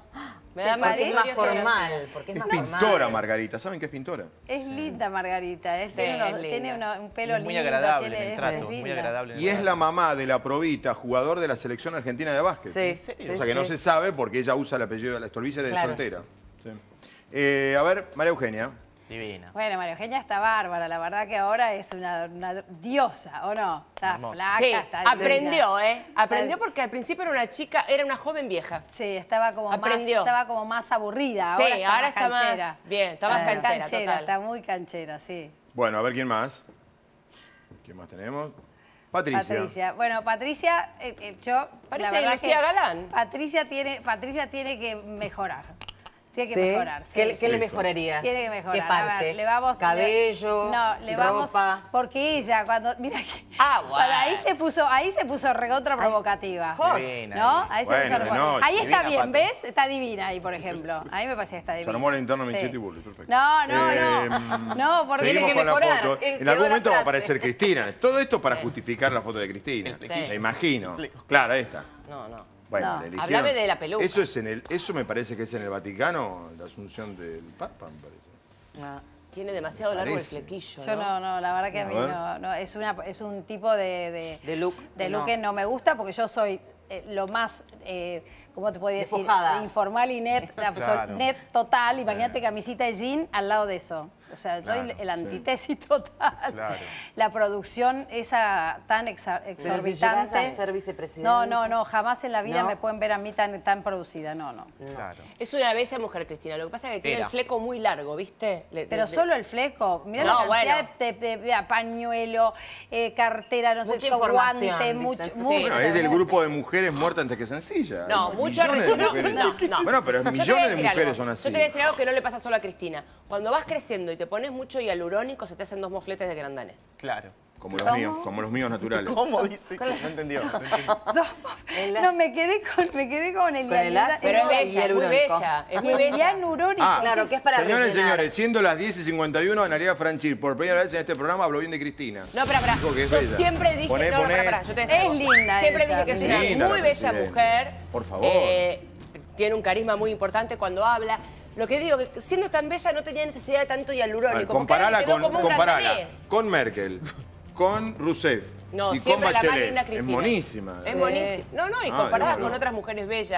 Speaker 6: Me da más
Speaker 7: Porque es
Speaker 6: historia
Speaker 7: más
Speaker 6: o geografía.
Speaker 7: formal. Porque es
Speaker 4: Es
Speaker 7: más
Speaker 4: pintora,
Speaker 7: formal.
Speaker 4: Margarita. ¿Saben qué es pintora?
Speaker 5: Es linda Margarita, ¿eh?
Speaker 6: Sí,
Speaker 5: tiene, unos-
Speaker 6: es linda.
Speaker 5: tiene una- un pelo
Speaker 8: Es muy
Speaker 5: lindo.
Speaker 8: agradable
Speaker 5: tiene-
Speaker 8: en el
Speaker 5: es
Speaker 8: trato, muy
Speaker 5: linda.
Speaker 8: agradable en el
Speaker 4: Y es
Speaker 8: trato.
Speaker 4: la mamá de la Probita, jugador de la selección argentina de básquet.
Speaker 7: Sí, sí,
Speaker 4: O sea que no
Speaker 7: sí.
Speaker 4: se sabe porque ella usa el apellido de la Stolbizer de
Speaker 7: Claro.
Speaker 4: soltera. Sí. Eh, a ver, María Eugenia.
Speaker 8: Divina.
Speaker 5: Bueno, María Eugenia está bárbara, la verdad que ahora es una, una diosa, ¿o no? Está
Speaker 8: Hermosa.
Speaker 5: flaca,
Speaker 6: Sí,
Speaker 5: está divina.
Speaker 6: aprendió, ¿eh? Aprendió
Speaker 5: Está-
Speaker 6: porque al principio era una chica, era una joven vieja.
Speaker 5: Sí, estaba como, más,
Speaker 6: Aprendió.
Speaker 5: estaba como más aburrida,
Speaker 6: Sí,
Speaker 5: ahora está
Speaker 6: ahora
Speaker 5: más
Speaker 6: está más-
Speaker 5: canchera.
Speaker 6: bien, está más
Speaker 5: Está
Speaker 6: canchera, total.
Speaker 5: está muy canchera, sí.
Speaker 4: Bueno, a ver quién más. ¿Quién más tenemos? Patricia.
Speaker 5: Patricia. Bueno, Patricia, eh, eh, yo...
Speaker 6: Parece
Speaker 5: la verdad
Speaker 6: Lucía
Speaker 5: que
Speaker 6: Galán.
Speaker 5: Patricia tiene, Patricia tiene que mejorar. Tiene que
Speaker 7: ¿Sí?
Speaker 5: mejorar. sí,
Speaker 7: ¿Qué,
Speaker 5: sí.
Speaker 7: qué le
Speaker 4: Listo.
Speaker 7: mejorarías?
Speaker 5: Tiene que mejorar.
Speaker 7: ¿Qué
Speaker 5: A
Speaker 7: parte?
Speaker 5: ver, le vamos,
Speaker 7: Cabello,
Speaker 5: le- no, le vamos,
Speaker 7: ropa.
Speaker 5: porque ella cuando, mira que,
Speaker 6: Ah, bueno.
Speaker 5: cuando ahí se puso, ahí se puso recontra provocativa,
Speaker 8: Divina,
Speaker 5: ¿no?
Speaker 8: divina.
Speaker 5: Ahí se
Speaker 4: Bueno,
Speaker 5: puso
Speaker 4: de
Speaker 5: recontra-
Speaker 4: noche.
Speaker 5: Ahí está
Speaker 8: Divina,
Speaker 5: bien,
Speaker 8: Pato.
Speaker 5: ¿ves? Está divina ahí, por ejemplo. Ahí me parece que está divina.
Speaker 4: armó la interna
Speaker 5: Sí.
Speaker 4: Michetti Bulli, perfecto.
Speaker 5: No, no,
Speaker 4: Eh,
Speaker 5: no. No, porque
Speaker 7: Tiene
Speaker 4: Seguimos
Speaker 7: que
Speaker 4: con la
Speaker 7: mejorar.
Speaker 4: foto.
Speaker 7: Eh,
Speaker 4: En
Speaker 7: quedó
Speaker 4: algún
Speaker 7: la
Speaker 4: momento va a
Speaker 7: frase.
Speaker 4: aparecer Cristina. Todo esto para justificar la foto de Cristina.
Speaker 6: Sí.
Speaker 4: Me imagino. Claro, ahí está.
Speaker 6: No, no.
Speaker 4: Bueno,
Speaker 5: No.
Speaker 4: le eligieron.
Speaker 6: Háblame de la peluca.
Speaker 4: Eso, es en el, eso me parece que es en el Vaticano, la asunción del Papa, me parece.
Speaker 6: Tiene demasiado largo el
Speaker 4: Parece.
Speaker 6: flequillo,
Speaker 5: yo
Speaker 6: ¿no?
Speaker 5: no, no, la verdad que a
Speaker 4: A
Speaker 5: mí
Speaker 4: ver.
Speaker 5: no, no, es una, es un tipo de,
Speaker 7: De look,
Speaker 5: de
Speaker 7: no.
Speaker 5: look que no me gusta porque yo soy eh, lo más, eh, ¿cómo te podría decir?
Speaker 7: Despojada.
Speaker 5: Informal y net, absol-
Speaker 8: Claro.
Speaker 5: net total. Imagínate camisita de jean al lado de eso. O sea,
Speaker 4: Claro,
Speaker 5: soy el
Speaker 4: sí.
Speaker 5: antítesis total.
Speaker 8: Claro.
Speaker 5: La producción esa tan exa-
Speaker 7: Pero si
Speaker 5: exorbitante.
Speaker 7: llegás a ser vicepresidenta.
Speaker 5: No, no, no, jamás en la vida
Speaker 7: ¿No?
Speaker 5: me pueden ver a mí tan, tan producida, no, no.
Speaker 8: Claro.
Speaker 6: Es una bella mujer, Cristina. Lo que pasa es que tiene
Speaker 8: Era.
Speaker 6: el fleco muy largo, ¿viste? Le-
Speaker 5: Pero
Speaker 6: le-
Speaker 5: solo el fleco, mira
Speaker 6: No,
Speaker 5: la cantidad
Speaker 6: bueno.
Speaker 5: de, de- de pañuelo, eh, cartera, no
Speaker 7: Mucha
Speaker 5: sé,
Speaker 7: información,
Speaker 5: guante,
Speaker 7: dicen.
Speaker 5: mucho,
Speaker 7: Sí.
Speaker 5: mucho.
Speaker 4: Bueno, es del grupo de mujeres muertas antes que sencillas.
Speaker 6: No,
Speaker 4: Hay
Speaker 6: mucha
Speaker 4: millones de
Speaker 6: razón. No,
Speaker 4: mujeres.
Speaker 6: no, no.
Speaker 4: Bueno, pero
Speaker 6: Yo te voy a
Speaker 4: millones de
Speaker 6: decir
Speaker 4: mujeres
Speaker 6: algo.
Speaker 4: son así.
Speaker 6: Yo te voy a decir algo que no le pasa solo a Cristina. Cuando vas creciendo y te pones mucho hialurónico, se te hacen dos mofletes de gran danés.
Speaker 8: Claro.
Speaker 4: Como los
Speaker 5: ¿Cómo?
Speaker 4: míos, como los míos naturales.
Speaker 8: ¿Cómo dice? No entendió. no entendió.
Speaker 5: No, no, me quedé con, me quedé con el
Speaker 7: Con el
Speaker 5: hialura-
Speaker 7: ácido
Speaker 6: Pero es
Speaker 7: y
Speaker 6: bella, es muy
Speaker 7: hialurónico.
Speaker 6: bella. Es
Speaker 5: y
Speaker 6: muy
Speaker 5: el
Speaker 6: bella.
Speaker 5: hialurónico.
Speaker 4: Ah.
Speaker 7: Claro, que es para
Speaker 4: Señores y
Speaker 7: rellenar.
Speaker 4: señores, siendo las diez y cincuenta y uno, Analia Franchir, por primera vez en este programa, habló bien de Cristina.
Speaker 6: No, pero
Speaker 4: Dijo que es
Speaker 6: yo
Speaker 4: bella.
Speaker 6: siempre dije,
Speaker 4: Poné,
Speaker 6: no, no,
Speaker 4: poné.
Speaker 6: pará, pará, yo te voy a decir
Speaker 5: Es
Speaker 6: algo.
Speaker 5: linda
Speaker 6: Siempre
Speaker 5: esa,
Speaker 6: dije que es
Speaker 5: sí.
Speaker 6: una
Speaker 4: Linda
Speaker 6: muy
Speaker 4: la
Speaker 6: bella
Speaker 4: presidenta.
Speaker 6: mujer.
Speaker 4: Por favor.
Speaker 6: Eh, tiene un carisma muy importante cuando habla. Lo que digo, que siendo tan bella no tenía necesidad de tanto
Speaker 4: A ver,
Speaker 6: hialurónico. porque
Speaker 4: comparala
Speaker 6: ahora quedó
Speaker 4: con,
Speaker 6: como un
Speaker 4: comparala
Speaker 6: cantonés.
Speaker 4: con Merkel, con Rousseff
Speaker 6: No,
Speaker 4: y con
Speaker 6: siempre la más
Speaker 4: Bachelet.
Speaker 6: linda
Speaker 4: Es
Speaker 6: Cristina.
Speaker 4: monísima.
Speaker 6: Es
Speaker 7: Sí.
Speaker 6: buenísima. No, no, y
Speaker 4: Ah,
Speaker 6: comparadas
Speaker 4: no, no.
Speaker 6: con otras mujeres bellas,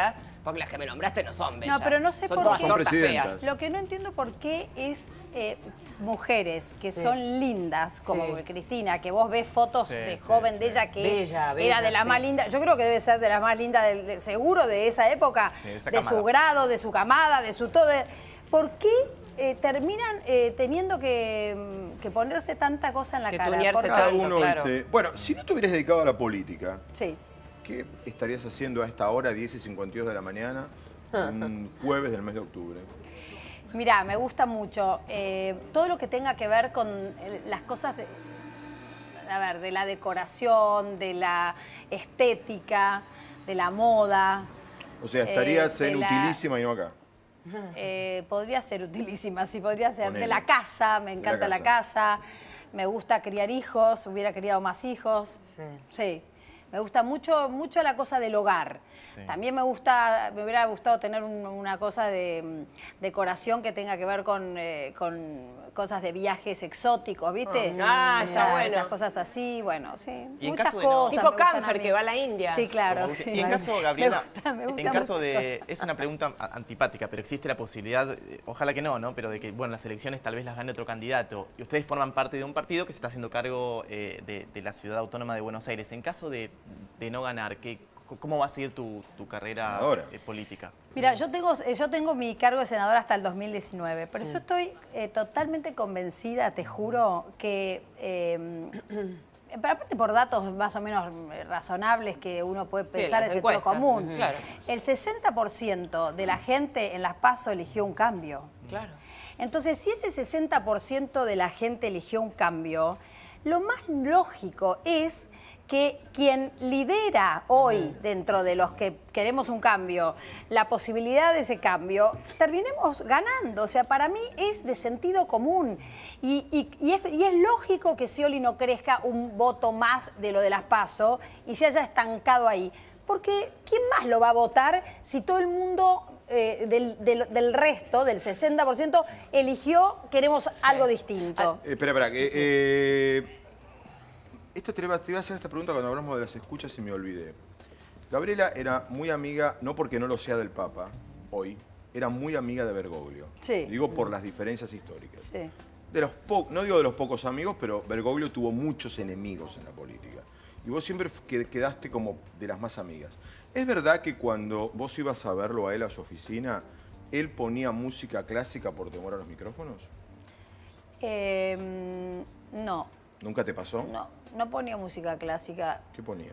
Speaker 6: Porque las que me nombraste no son bellas.
Speaker 5: No, pero no sé
Speaker 6: son
Speaker 5: por
Speaker 6: todas
Speaker 5: qué.
Speaker 6: tortas feas.
Speaker 5: Lo que no entiendo por qué es eh, mujeres que sí. son lindas, como sí. Cristina, que vos ves fotos sí, de joven sí, de ella que
Speaker 6: bella,
Speaker 5: es,
Speaker 6: bella,
Speaker 5: era de las
Speaker 6: sí.
Speaker 5: más lindas. Yo creo que debe ser de las más lindas, de, de, seguro, de esa época, sí, esa de su grado, de su camada, de su todo. ¿Por qué eh, terminan eh, teniendo que, que ponerse tanta cosa en la
Speaker 6: que
Speaker 5: cara?
Speaker 4: Cada tanto, uno, claro. este, bueno, si no te hubieras dedicado a la política,
Speaker 5: sí.
Speaker 4: ¿qué estarías haciendo a esta hora, diez y cincuenta y dos de la mañana, un jueves del mes de octubre?
Speaker 5: Mirá, me gusta mucho eh, todo lo que tenga que ver con las cosas de, a ver, de la decoración, de la estética, de la moda.
Speaker 4: O sea, estarías
Speaker 5: eh,
Speaker 4: en
Speaker 5: la,
Speaker 4: utilísima y no acá.
Speaker 5: Eh, podría ser utilísima, sí, podría ser.
Speaker 4: Ponele.
Speaker 5: De la casa, me encanta la casa. la casa. Me gusta criar hijos, hubiera criado más hijos. Sí. Sí. Me gusta mucho, mucho la cosa del hogar. Sí. También me gusta, me hubiera gustado tener un, una cosa de um, decoración que tenga que ver con, eh, con cosas de viajes exóticos, ¿viste?
Speaker 6: Ah, está
Speaker 5: Esas,
Speaker 6: bueno.
Speaker 5: Esas cosas así, bueno, sí.
Speaker 8: Y en
Speaker 5: muchas
Speaker 8: caso de
Speaker 5: cosas.
Speaker 8: no...
Speaker 6: Tipo Camfer, que va a la India.
Speaker 5: Sí, claro. Sí,
Speaker 8: y en caso, Gabriela,
Speaker 5: me gusta, me gusta
Speaker 8: en caso de...
Speaker 5: cosas.
Speaker 8: Es una pregunta antipática, pero existe la posibilidad, ojalá que no, ¿no? Pero de que, bueno, las elecciones tal vez las gane otro candidato. Y ustedes forman parte de un partido que se está haciendo cargo eh, de, de la Ciudad Autónoma de Buenos Aires. En caso de, de no ganar, ¿qué, ¿cómo va a seguir tu, tu carrera eh, política?
Speaker 5: Mira, yo tengo, yo tengo mi cargo de senadora hasta el dos mil diecinueve, pero sí. yo estoy eh, totalmente convencida, te juro, que, eh, aparte por datos más o menos razonables que uno puede pensar sí, en sentido común,
Speaker 6: claro.
Speaker 5: el sesenta por ciento de la gente en las PASO eligió un cambio.
Speaker 6: Claro.
Speaker 5: Entonces, si ese sesenta por ciento de la gente eligió un cambio, lo más lógico es que quien lidera hoy, dentro de los que queremos un cambio, la posibilidad de ese cambio, terminemos ganando. O sea, para mí es de sentido común. Y, y, y, es, y es lógico que Scioli no crezca un voto más de lo de las PASO y se haya estancado ahí. Porque ¿quién más lo va a votar si todo el mundo... Eh, del, del, del resto, del sesenta por ciento, eligió, queremos sí. algo distinto?
Speaker 4: Eh, espera, espera, que... Eh, esto te iba, te iba a hacer esta pregunta cuando hablamos de las escuchas y me olvidé. Gabriela era muy amiga, no porque no lo sea del Papa, hoy, era muy amiga de Bergoglio.
Speaker 5: Sí.
Speaker 4: Digo por las diferencias históricas.
Speaker 5: Sí.
Speaker 4: De los po no digo de los pocos amigos, pero Bergoglio tuvo muchos enemigos en la política. Y vos siempre quedaste como de las más amigas. ¿Es verdad que cuando vos ibas a verlo a él a su oficina, él ponía música clásica por temor a los micrófonos?
Speaker 5: Eh, no.
Speaker 4: ¿Nunca te pasó?
Speaker 5: No, no ponía música clásica.
Speaker 4: ¿Qué ponía?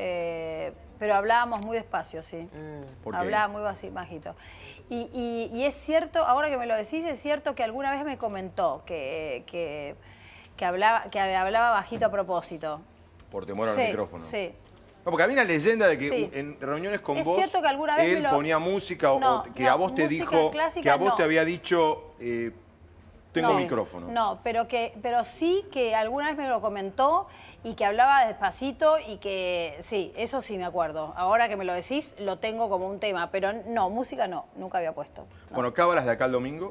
Speaker 5: Eh, pero hablábamos muy despacio, sí.
Speaker 4: Mm. ¿Por qué?
Speaker 5: Hablaba muy bajito. Y, y, y es cierto, ahora que me lo decís, es cierto que alguna vez me comentó que, que, que, hablaba, que hablaba bajito a propósito.
Speaker 4: Por temor al
Speaker 5: sí,
Speaker 4: micrófono.
Speaker 5: Sí.
Speaker 4: No, porque había una leyenda de que
Speaker 5: sí.
Speaker 4: en reuniones con
Speaker 5: es
Speaker 4: vos,
Speaker 5: cierto que alguna vez
Speaker 4: él
Speaker 5: me lo...
Speaker 4: ponía música o,
Speaker 5: no,
Speaker 4: o que
Speaker 5: no,
Speaker 4: a vos te dijo,
Speaker 5: clásica,
Speaker 4: que a vos
Speaker 5: no.
Speaker 4: te había dicho, eh, tengo
Speaker 5: no,
Speaker 4: micrófono.
Speaker 5: No, pero, que, pero sí que alguna vez me lo comentó y que hablaba despacito y que, sí, eso sí me acuerdo. Ahora que me lo decís, lo tengo como un tema, pero no, música no, nunca había puesto. No.
Speaker 4: Bueno, ¿cábalas de acá al domingo?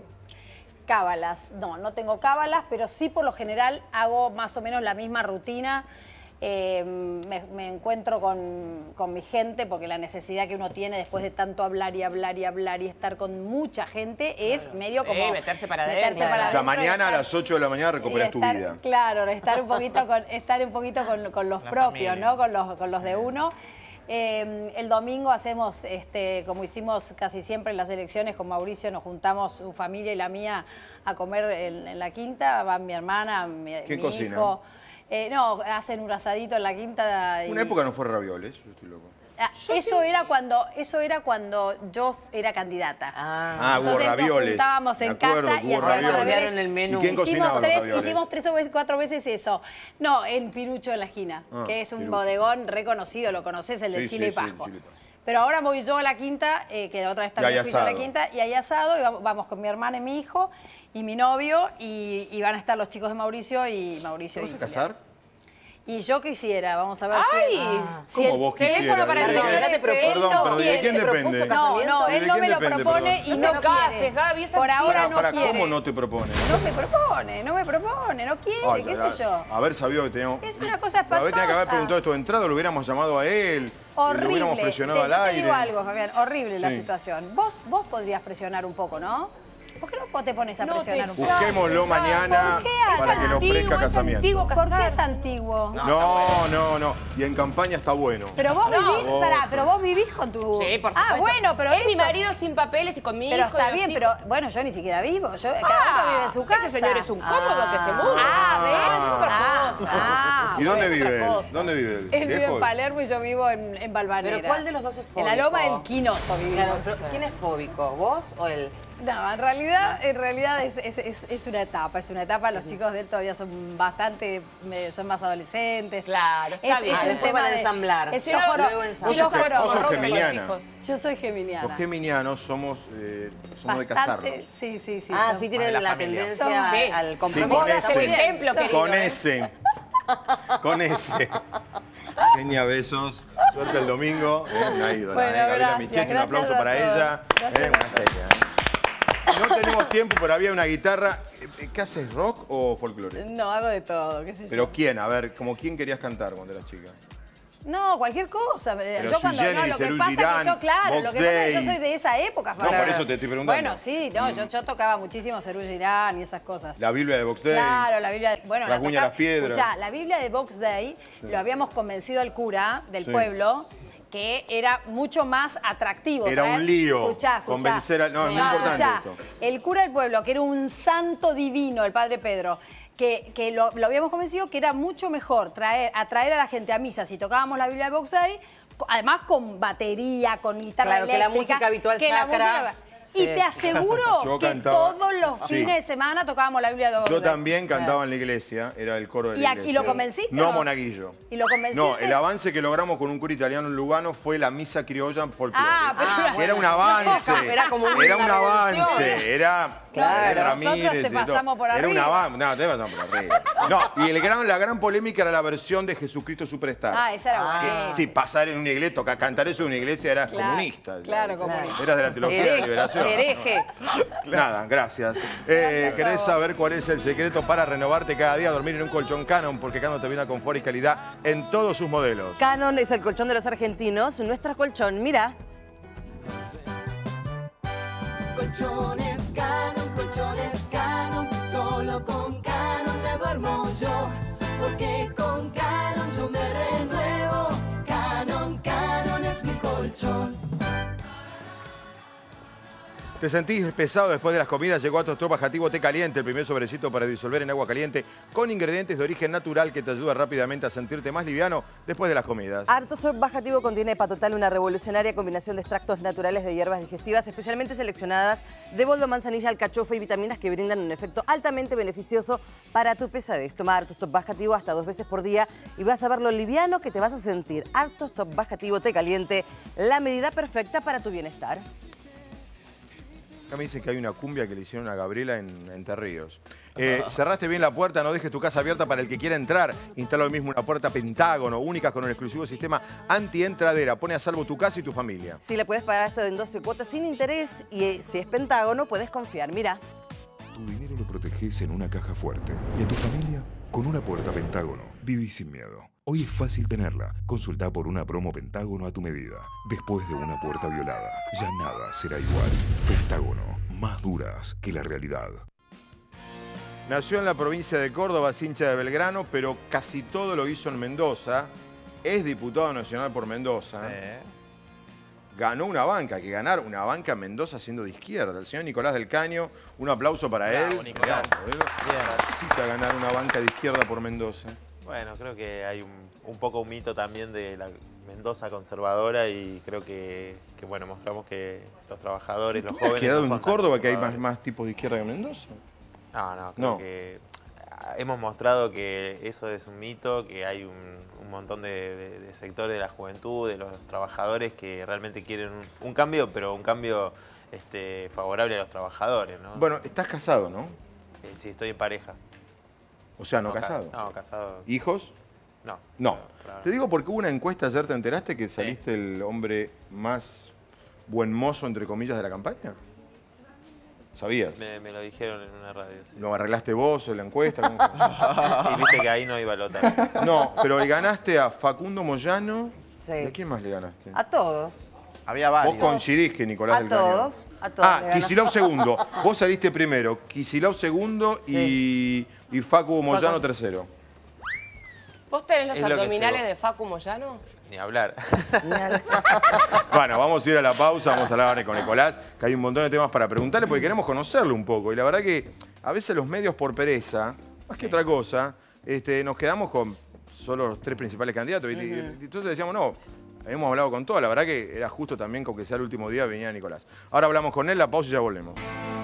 Speaker 5: Cábalas, no, no tengo cábalas, pero sí por lo general hago más o menos la misma rutina. Eh, me, me encuentro con, con mi gente porque la necesidad que uno tiene después de tanto hablar y hablar y hablar y estar con mucha gente es claro. medio como...
Speaker 6: Eh, meterse para adentro.
Speaker 5: Meterse para
Speaker 4: o sea,
Speaker 5: adentro,
Speaker 4: mañana
Speaker 5: estar,
Speaker 4: a las ocho de la mañana recuperas tu
Speaker 5: estar,
Speaker 4: vida.
Speaker 5: Claro, estar un poquito con, estar un poquito con, con los
Speaker 8: la
Speaker 5: propios,
Speaker 8: familia.
Speaker 5: ¿no? Con los, con los de uno. Eh, el domingo hacemos, este, como hicimos casi siempre en las elecciones, con Mauricio nos juntamos, su familia y la mía, a comer en, en la quinta. Van mi hermana, mi,
Speaker 4: ¿Quién
Speaker 5: mi
Speaker 4: cocina?
Speaker 5: hijo. Eh, no, hacen un asadito en la quinta. Y...
Speaker 4: Una época no fue ravioles, yo estoy loco.
Speaker 5: Ah, eso, era cuando, eso era cuando yo era candidata.
Speaker 6: Ah,
Speaker 4: ah hubo
Speaker 5: Entonces
Speaker 4: ravioles.
Speaker 5: Nos juntábamos en
Speaker 4: acuerdo,
Speaker 5: casa y hacíamos ravioles.
Speaker 6: En el menú.
Speaker 4: ¿Y quién
Speaker 5: hicimos
Speaker 4: cocinaba
Speaker 5: tres,
Speaker 4: los ravioles?
Speaker 5: hicimos tres o cuatro veces eso. No, en Pinucho en la esquina,
Speaker 4: Ah,
Speaker 5: que es un
Speaker 4: Pinucho.
Speaker 5: bodegón reconocido, lo conoces, el de
Speaker 4: Sí,
Speaker 5: Chile
Speaker 4: sí,
Speaker 5: y
Speaker 4: sí,
Speaker 5: Pasco.
Speaker 4: Chile y Pasco.
Speaker 5: Pero ahora voy yo a la quinta, eh, que otra vez también
Speaker 4: hay
Speaker 5: fui yo a la
Speaker 4: asado.
Speaker 5: quinta, y hay asado, y vamos, vamos con mi hermana y mi hijo, y mi novio, y, y van a estar los chicos de Mauricio y Mauricio.
Speaker 4: ¿Te vas
Speaker 5: y
Speaker 4: a casar?
Speaker 5: Y yo quisiera, vamos a ver
Speaker 6: ¡Ay!
Speaker 5: si...
Speaker 6: Ah.
Speaker 5: si
Speaker 4: ¿Cómo
Speaker 5: el
Speaker 4: vos
Speaker 5: teléfono
Speaker 4: quisieras?
Speaker 5: para
Speaker 4: ¿De
Speaker 5: el
Speaker 4: qué?
Speaker 5: señor
Speaker 6: Ya te
Speaker 5: es
Speaker 6: propuso.
Speaker 5: eso,
Speaker 4: Perdón, pero ¿de
Speaker 5: quiere.
Speaker 4: quién
Speaker 6: ¿Te
Speaker 4: depende?
Speaker 6: propuso
Speaker 5: No,
Speaker 6: casamiento?
Speaker 5: no,
Speaker 4: ¿De
Speaker 5: él no
Speaker 4: quién
Speaker 5: me lo
Speaker 4: depende,
Speaker 5: propone
Speaker 4: perdón?
Speaker 5: y
Speaker 6: No
Speaker 5: no
Speaker 6: te cases,
Speaker 5: quiere.
Speaker 6: Gaby, esa
Speaker 5: Por ahora
Speaker 4: Para,
Speaker 5: no
Speaker 4: para,
Speaker 5: quiere.
Speaker 4: ¿cómo no te propone?
Speaker 5: No me propone, no me propone, no quiere,
Speaker 4: Ay,
Speaker 5: qué
Speaker 4: la-
Speaker 5: sé yo.
Speaker 4: Haber sabido que teníamos...
Speaker 5: Es una cosa
Speaker 4: A ver, tenía que haber
Speaker 5: espantosa.
Speaker 4: preguntado esto de entrada, lo hubiéramos llamado a él.
Speaker 5: horrible.
Speaker 4: Lo hubiéramos presionado
Speaker 5: te,
Speaker 4: al
Speaker 5: te
Speaker 4: aire.
Speaker 5: digo algo, Fabián, horrible la
Speaker 4: Sí.
Speaker 5: situación. Vos, vos podrías presionar un poco, ¿no? ¿Por qué no te pones a
Speaker 6: No,
Speaker 5: presionar
Speaker 6: te-
Speaker 5: un poco?
Speaker 4: Busquémoslo mañana
Speaker 5: ¿Por qué
Speaker 4: para que le
Speaker 6: antiguo,
Speaker 4: ofrezca
Speaker 6: es
Speaker 4: casamiento.
Speaker 6: antiguo
Speaker 5: ¿Por qué es
Speaker 6: casarse.
Speaker 5: antiguo?
Speaker 4: No, no, no. Y en campaña está bueno.
Speaker 5: Pero vos
Speaker 6: No.
Speaker 5: vivís, pará, pero vos vivís con tu...
Speaker 6: Sí, por supuesto.
Speaker 5: Ah, bueno, pero
Speaker 6: es mi
Speaker 5: eso-
Speaker 6: marido sin papeles y con mi
Speaker 5: Pero
Speaker 6: hijo.
Speaker 5: está
Speaker 6: y los
Speaker 5: bien,
Speaker 6: hijos.
Speaker 5: pero bueno, yo ni siquiera vivo. Yo, cada
Speaker 6: Ah,
Speaker 5: uno vive en su casa.
Speaker 6: ese señor es un cómodo que se muda.
Speaker 5: Ah, ¿ves?
Speaker 6: Ah, es otra
Speaker 5: Ah,
Speaker 6: cosa.
Speaker 5: ah,
Speaker 4: ¿Y dónde
Speaker 5: bueno, es
Speaker 4: vive
Speaker 5: otra
Speaker 4: él?
Speaker 5: cosa.
Speaker 4: ¿Dónde vive él?
Speaker 5: Él vive
Speaker 4: ¿Viejo?
Speaker 5: en Palermo y yo vivo en, en Balvanera.
Speaker 6: ¿Pero cuál de los dos es
Speaker 5: En la
Speaker 6: fóbico?
Speaker 5: Loma del Quinoto vivimos.
Speaker 6: Claro, pero ¿quién es fóbico? ¿Vos o él?
Speaker 5: No, en realidad, en realidad es, es- es- es una etapa, es una etapa. Los chicos de él todavía son bastante, me- son más adolescentes.
Speaker 6: Claro, está bien.
Speaker 5: un
Speaker 6: Después
Speaker 5: tema
Speaker 6: van a
Speaker 5: de-
Speaker 6: ensamblar.
Speaker 5: Es
Speaker 6: Si no,
Speaker 5: ojoro-
Speaker 6: luego ensamblan.
Speaker 5: si no
Speaker 4: Vos sos-
Speaker 5: jorobo,
Speaker 4: vos sos
Speaker 5: rompen los
Speaker 4: geminiana.
Speaker 5: hijos. Yo soy geminiana.
Speaker 4: Los geminianos somos, eh, somos de casarnos.
Speaker 5: Bastante, sí, sí, sí.
Speaker 6: Ah,
Speaker 5: son-
Speaker 6: sí tienen
Speaker 8: la
Speaker 6: la,
Speaker 8: familia.
Speaker 6: tendencia
Speaker 5: Son-
Speaker 6: al-
Speaker 5: sí.
Speaker 6: al
Speaker 4: Sí,
Speaker 6: compromiso.
Speaker 4: con
Speaker 6: Está muy
Speaker 4: ese.
Speaker 6: ejemplo,
Speaker 5: Son-
Speaker 6: querido.
Speaker 4: Con
Speaker 6: ¿eh?
Speaker 4: ese. Con ese. Genia, besos. Suerte el domingo. Eh, una ídola.
Speaker 5: Bueno,
Speaker 4: eh, Gabriela
Speaker 5: gracias,
Speaker 4: Michetti, un
Speaker 5: gracias
Speaker 4: aplauso
Speaker 5: a
Speaker 4: para
Speaker 5: todos.
Speaker 4: ella.
Speaker 5: Gracias
Speaker 4: Eh,
Speaker 5: a
Speaker 4: una genia, eh. No tenemos tiempo, pero había una guitarra. Eh, ¿Qué haces, rock o folclore?
Speaker 5: No, hago de todo, qué sé yo.
Speaker 4: ¿Pero quién? A ver, ¿como quién querías cantar cuando eras chica?
Speaker 5: No, cualquier cosa.
Speaker 4: Pero
Speaker 5: yo cuando
Speaker 4: Sui
Speaker 5: no, lo
Speaker 4: Generis,
Speaker 5: que
Speaker 4: Serú
Speaker 5: pasa es que
Speaker 4: Girán,
Speaker 5: yo, claro,
Speaker 4: Box
Speaker 5: lo que pasa es que yo
Speaker 4: Day.
Speaker 5: soy de esa época.
Speaker 4: No, por eso te estoy preguntando.
Speaker 5: Bueno, sí, no, yo, yo tocaba muchísimo Serú Girán y esas cosas.
Speaker 4: La Biblia de Box Day.
Speaker 5: Claro, la Biblia, bueno, la
Speaker 4: Rasguña
Speaker 5: toca-
Speaker 4: las piedras.
Speaker 5: Escuchá, la Biblia de Box Day lo habíamos convencido al cura del
Speaker 4: Sí.
Speaker 5: pueblo que era mucho más atractivo.
Speaker 4: Era
Speaker 5: traer-
Speaker 4: un lío
Speaker 5: Escuchá, escuchá.
Speaker 4: convencer al- no, es muy importante
Speaker 5: escuchá,
Speaker 4: esto.
Speaker 5: El cura del pueblo, que era un santo divino, el padre Pedro, que, que lo, lo habíamos convencido que era mucho mejor traer, atraer a la gente a misa si tocábamos la Biblia de Box Day, co- además con batería, con guitarra
Speaker 6: Claro, que la
Speaker 5: eléctrica.
Speaker 6: música habitual
Speaker 5: que la
Speaker 6: sacra.
Speaker 5: música-
Speaker 6: Sí.
Speaker 5: Y te aseguro
Speaker 4: Yo
Speaker 5: que
Speaker 4: cantaba-
Speaker 5: todos los
Speaker 4: Sí.
Speaker 5: fines de semana tocábamos la Biblia de Box
Speaker 4: Yo
Speaker 5: Day.
Speaker 4: también cantaba en la iglesia, era el coro de
Speaker 5: ¿Y
Speaker 4: la
Speaker 5: a- y
Speaker 4: iglesia.
Speaker 5: lo convenciste
Speaker 4: No
Speaker 5: o no?
Speaker 4: monaguillo.
Speaker 5: ¿Y lo convenciste?
Speaker 4: No, el avance que logramos con un cura italiano en Lugano fue la misa criolla folclore.
Speaker 5: Ah, pero
Speaker 6: Ah,
Speaker 4: Que era un avance.
Speaker 6: Era como una
Speaker 4: Era un
Speaker 6: revolución.
Speaker 4: avance. Era.
Speaker 6: Claro.
Speaker 4: era
Speaker 5: Nosotros te
Speaker 4: y todo.
Speaker 5: pasamos por
Speaker 4: Era un
Speaker 5: arriba.
Speaker 4: avance. No, te pasamos por arriba. No, y el gran, la gran polémica era la versión de Jesucristo Superstar.
Speaker 5: Ah, esa era
Speaker 6: Ah.
Speaker 5: buena.
Speaker 4: Que, sí, pasar en una iglesia, tocar, cantar eso en una iglesia era
Speaker 5: Claro,
Speaker 4: comunista.
Speaker 5: claro, comunista.
Speaker 4: Eras de la teología de la
Speaker 6: Hereje,
Speaker 4: liberación.
Speaker 6: hereje.
Speaker 4: Nada, gracias. Eh, ¿Querés saber cuál es el secreto para renovarte cada día? Dormir en un colchón Canon, porque Canon te brinda confort y calidad en todos sus modelos.
Speaker 6: Canon es el colchón de los argentinos, nuestro colchón, mira.
Speaker 7: Colchones Canon, colchones Canon, solo con Canon me duermo yo, porque con Canon yo me renuevo. Canon, Canon es mi colchón.
Speaker 4: ¿Te sentís pesado después de las comidas? Llegó a tu Top Bajativo Té Caliente, el primer sobrecito para disolver en agua caliente con ingredientes de origen natural que te ayuda rápidamente a sentirte más liviano después de las comidas.
Speaker 6: Artostop Bajativo contiene Patotal, una revolucionaria combinación de extractos naturales de hierbas digestivas especialmente seleccionadas de boldo, manzanilla, alcachofa y vitaminas que brindan un efecto altamente beneficioso para tu pesadez. Toma Artostop Bajativo hasta dos veces por día y vas a ver lo liviano que te vas a sentir. Artostop Bajativo Té Caliente, la medida perfecta para tu bienestar.
Speaker 4: Acá me dicen que hay una cumbia que le hicieron a Gabriela en Entre Ríos. Eh, cerraste bien la puerta, no dejes tu casa abierta para el que quiera entrar. Instala hoy mismo una puerta Pentágono, única con un exclusivo sistema anti-entradera. Pone a salvo tu casa y tu familia.
Speaker 6: Si le puedes pagar hasta en doce cuotas sin interés y eh, si es Pentágono puedes confiar. Mira.
Speaker 10: Tu dinero lo proteges en una caja fuerte y a tu familia con una puerta Pentágono. Vivís sin miedo. Hoy es fácil tenerla. Consulta por una promo Pentágono a tu medida. Después de una puerta violada, ya nada será igual. Pentágono, más duras que la realidad.
Speaker 4: Nació en la provincia de Córdoba, es hincha de Belgrano, pero casi todo lo hizo en Mendoza. Es diputado nacional por Mendoza. Ganó una banca, que ganar una banca en Mendoza siendo de izquierda. El señor Nicolás del Caño, un aplauso para
Speaker 11: Bravo,
Speaker 4: él.
Speaker 11: Nicolás.
Speaker 4: Bien. Necesita ganar una banca de izquierda por Mendoza.
Speaker 11: Bueno, creo que hay un, un poco un mito también de la Mendoza conservadora y creo que, que bueno, mostramos que los trabajadores, los
Speaker 4: ¿Has
Speaker 11: jóvenes...
Speaker 4: quedado
Speaker 11: no
Speaker 4: en
Speaker 11: son tan
Speaker 4: Córdoba que hay más,
Speaker 11: conservadores.
Speaker 4: más tipos de izquierda que en Mendoza?
Speaker 11: No, no, creo
Speaker 4: No.
Speaker 11: que hemos mostrado que eso es un mito, que hay un, un montón de, de- de sectores de la juventud, de los trabajadores que realmente quieren un, un cambio, pero un cambio este, favorable a los trabajadores, ¿no?
Speaker 4: Bueno, estás casado, ¿no?
Speaker 11: Eh, sí, estoy en pareja.
Speaker 4: O sea, no,
Speaker 11: ca-
Speaker 4: casado.
Speaker 11: No, casado.
Speaker 4: ¿Hijos?
Speaker 11: No.
Speaker 4: No.
Speaker 11: claro.
Speaker 4: Te digo porque hubo una encuesta ayer, ¿te enteraste que saliste el hombre más buen mozo, entre comillas, de la campaña? ¿Sabías?
Speaker 11: Me, me lo dijeron en una radio, sí.
Speaker 4: ¿Lo arreglaste vos en la encuesta? ¿Cómo fue?
Speaker 11: Y viste que ahí no iba a lotar.
Speaker 4: No, pero le ganaste a Facundo Moyano
Speaker 6: Sí.
Speaker 4: ¿Y a quién más le ganaste?
Speaker 6: A todos.
Speaker 8: Había varios.
Speaker 4: Vos coincidís que Nicolás
Speaker 6: A
Speaker 4: del Caño.
Speaker 6: todos, a todos
Speaker 4: Ah,
Speaker 6: le ganó.
Speaker 4: Kicillof segundo. Vos saliste primero, Kicillof segundo y, y Facu Moyano tercero.
Speaker 6: ¿Vos tenés los
Speaker 11: Es lo que
Speaker 6: abdominales
Speaker 11: se-
Speaker 6: de Facu Moyano?
Speaker 11: Ni hablar.
Speaker 4: Bueno, vamos a ir a la pausa, vamos a hablar con Nicolás, que hay un montón de temas para preguntarle porque queremos conocerlo un poco. Y la verdad que a veces los medios por pereza, más que otra cosa, este, nos quedamos con solo los tres principales candidatos. Y, y entonces decíamos, no, hemos hablado con todos. La verdad que era justo también con que sea el último día venía Nicolás. Ahora hablamos con él, la pausa y ya volvemos.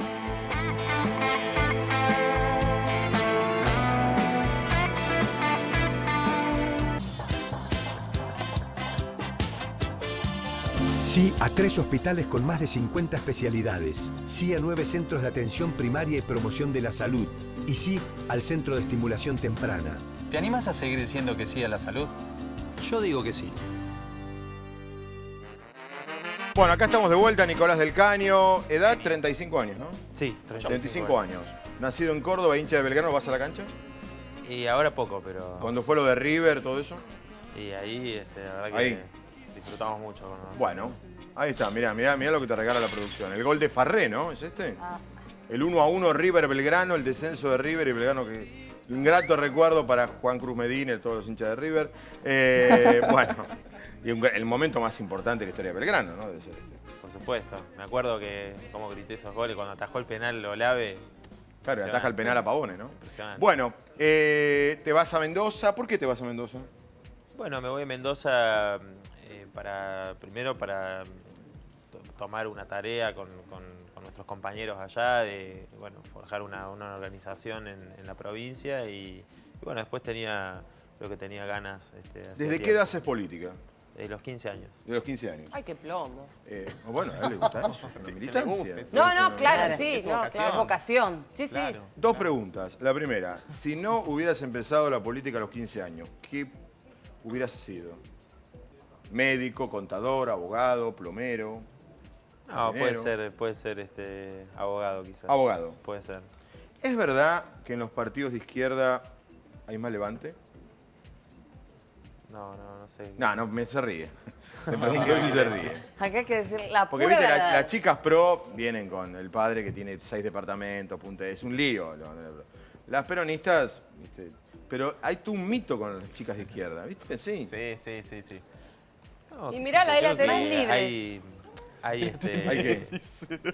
Speaker 12: Sí a tres hospitales con más de cincuenta especialidades. Sí a nueve centros de atención primaria y promoción de la salud. Y sí al Centro de Estimulación Temprana.
Speaker 13: ¿Te animas a seguir diciendo que sí a la salud? Yo digo que sí.
Speaker 4: Bueno, acá estamos de vuelta, Nicolás del Caño. Edad, treinta y cinco años, ¿no?
Speaker 11: Sí,
Speaker 4: treinta y cinco años. Nacido en Córdoba, hincha de Belgrano, ¿vas a la cancha?
Speaker 11: Y ahora poco, pero...
Speaker 4: Cuando fue lo de River, todo eso.
Speaker 11: Y ahí, este, la verdad que
Speaker 4: Ahí.
Speaker 11: disfrutamos mucho. Con nosotros.
Speaker 4: Bueno, ahí está, mirá, mirá, mirá lo que te regala la producción. El gol de Farré, ¿no? ¿Es este? El uno a uno River-Belgrano, el descenso de River y Belgrano, que un grato recuerdo para Juan Cruz Medina y todos los hinchas de River. Eh, bueno, y un- el momento más importante de la historia de Belgrano, ¿no? Debe ser este.
Speaker 11: Por supuesto. Me acuerdo que como grité esos goles cuando atajó el penal Olave.
Speaker 4: Claro, ataja el penal a Pavone, ¿no?
Speaker 11: Impresionante.
Speaker 4: Bueno, eh, te vas a Mendoza. ¿Por qué te vas a Mendoza?
Speaker 11: Bueno, me voy a Mendoza eh, para primero para to- tomar una tarea con, con- con nuestros compañeros allá, de bueno, forjar una, una organización en, en la provincia y, y bueno, después tenía, creo que tenía ganas. Este, de hacer
Speaker 4: ¿Desde qué
Speaker 11: tiempo.
Speaker 4: edad haces política?
Speaker 11: De los quince años.
Speaker 4: De los quince años.
Speaker 6: Ay, qué plomo.
Speaker 4: Eh, bueno, a él le gusta eso, la militancia.
Speaker 6: No, no, claro,
Speaker 4: Eso,
Speaker 6: sí,
Speaker 4: es
Speaker 6: no,
Speaker 4: vocación.
Speaker 6: claro, es vocación. Sí, sí.
Speaker 11: Claro.
Speaker 4: Dos preguntas. La primera, si no hubieras empezado la política a los quince años, ¿qué hubieras sido? ¿Médico, contador, abogado, plomero?
Speaker 11: No, puede
Speaker 4: jardinero?
Speaker 11: ser, puede ser este, abogado quizás.
Speaker 4: Abogado.
Speaker 11: Puede ser.
Speaker 4: ¿Es verdad que en los partidos de izquierda hay más levante?
Speaker 11: No, no, no sé.
Speaker 4: No, no, me se ríe. Me pregunto si se ríe.
Speaker 5: Acá hay que decir la
Speaker 4: Porque
Speaker 5: pura
Speaker 4: viste, la-
Speaker 5: verdad.
Speaker 4: las chicas pro vienen con el padre que tiene seis departamentos, punta, es un lío. Las peronistas, viste, pero hay tú un mito con las chicas de izquierda, ¿viste? Sí.
Speaker 8: Sí, sí, sí, sí.
Speaker 11: No,
Speaker 6: Y mirá, la de
Speaker 11: creo
Speaker 6: la tenés
Speaker 11: que
Speaker 6: libres.
Speaker 11: Hay, hay este...
Speaker 4: ¿Hay qué?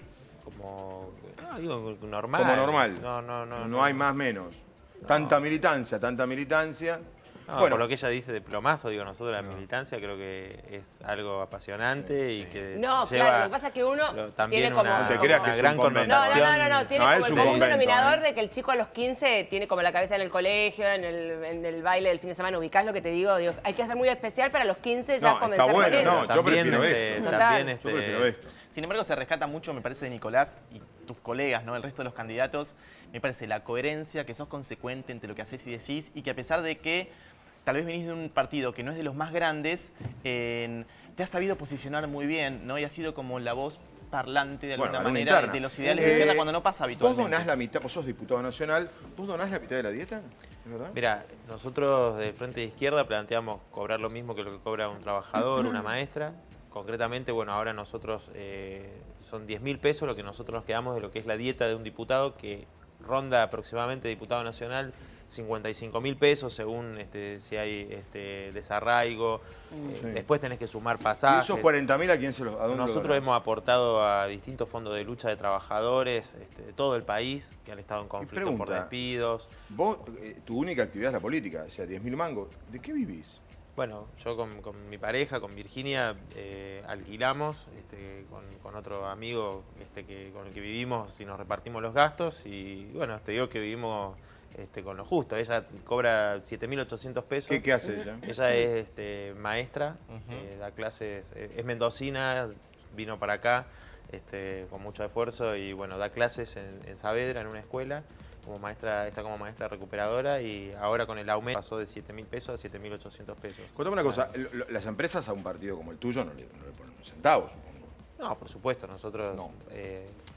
Speaker 11: Como... No, digo, normal.
Speaker 4: Como normal.
Speaker 11: No, no, no.
Speaker 4: No hay más menos. Tanta militancia, tanta militancia.
Speaker 11: No,
Speaker 4: bueno,
Speaker 11: por lo que ella dice de plomazo, digo, nosotros la militancia creo que es algo apasionante y que
Speaker 6: No,
Speaker 11: lleva
Speaker 6: claro, lo que pasa es que uno
Speaker 11: lo- también
Speaker 6: tiene como...
Speaker 11: una,
Speaker 4: No te creas
Speaker 11: una
Speaker 4: que es
Speaker 11: gran
Speaker 4: un convento.
Speaker 6: No, no,
Speaker 11: connotación.
Speaker 6: no, no, no, tiene
Speaker 4: No,
Speaker 6: como
Speaker 4: es
Speaker 6: el
Speaker 4: un
Speaker 6: común
Speaker 4: convento,
Speaker 6: denominador
Speaker 4: ¿eh?
Speaker 6: de que el chico a los quince tiene como la cabeza en el colegio, en el, en el baile del fin de semana. ¿Ubicás lo que te digo? Digo, hay que hacer muy especial para los quince ya
Speaker 4: No,
Speaker 6: comenzar
Speaker 4: está bueno,
Speaker 6: con eso.
Speaker 4: no, yo
Speaker 11: También,
Speaker 4: prefiero
Speaker 11: este,
Speaker 4: esto.
Speaker 6: Total.
Speaker 11: también,
Speaker 4: Yo
Speaker 11: este,
Speaker 4: prefiero esto.
Speaker 8: Sin embargo, se rescata mucho, me parece, de Nicolás y tus colegas, ¿no? El resto de los candidatos, me parece la coherencia, que sos consecuente entre lo que haces y decís y que a pesar de que tal vez venís de un partido que no es de los más grandes, en- te has sabido posicionar muy bien, ¿no? Y has sido como la voz parlante de alguna
Speaker 4: Bueno, alguna
Speaker 8: manera
Speaker 4: interna.
Speaker 8: de los ideales
Speaker 4: Eh,
Speaker 8: de izquierda cuando no pasa
Speaker 4: Vos
Speaker 8: habitualmente.
Speaker 4: donás la mitad, vos sos diputado nacional, ¿vos donás la mitad de la dieta? ¿Es verdad?
Speaker 11: Mira, nosotros de Frente de Izquierda planteamos cobrar lo mismo que lo que cobra un trabajador, una maestra. Concretamente, bueno, ahora nosotros eh, son diez mil pesos lo que nosotros nos quedamos de lo que es la dieta de un diputado que ronda aproximadamente, diputado nacional, cincuenta y cinco mil pesos según este, si hay este, desarraigo. Eh,
Speaker 4: Sí.
Speaker 11: Después tenés que sumar
Speaker 4: ¿Y
Speaker 11: pasajes.
Speaker 4: esos cuarenta mil a quién se los a dónde
Speaker 11: Nosotros
Speaker 4: lo donás?
Speaker 11: hemos aportado a distintos fondos de lucha de trabajadores este, de todo el país que han estado en conflicto por
Speaker 4: pregunta,
Speaker 11: despidos.
Speaker 4: Vos, eh, tu única actividad es la política, o sea, diez mil mangos. ¿De qué vivís?
Speaker 11: Bueno, yo con, con mi pareja, con Virginia, eh, alquilamos este, con, con otro amigo este, que, con el que vivimos y nos repartimos los gastos. Y bueno, te digo que vivimos este, con lo justo. Ella cobra siete mil ochocientos pesos.
Speaker 4: ¿Qué, qué hace ella?
Speaker 11: Ella es este, maestra, eh, da clases, eh, es mendocina, vino para acá este, con mucho esfuerzo y bueno, da clases en, en Saavedra, en una escuela. Como maestra, está como maestra recuperadora y ahora con el aumento pasó de siete mil pesos a siete mil ochocientos pesos.
Speaker 4: Contame una cosa, lo- lo- las empresas a un partido como el tuyo no le, no le ponen un centavo, supongo.
Speaker 11: No, por supuesto, nosotros eh,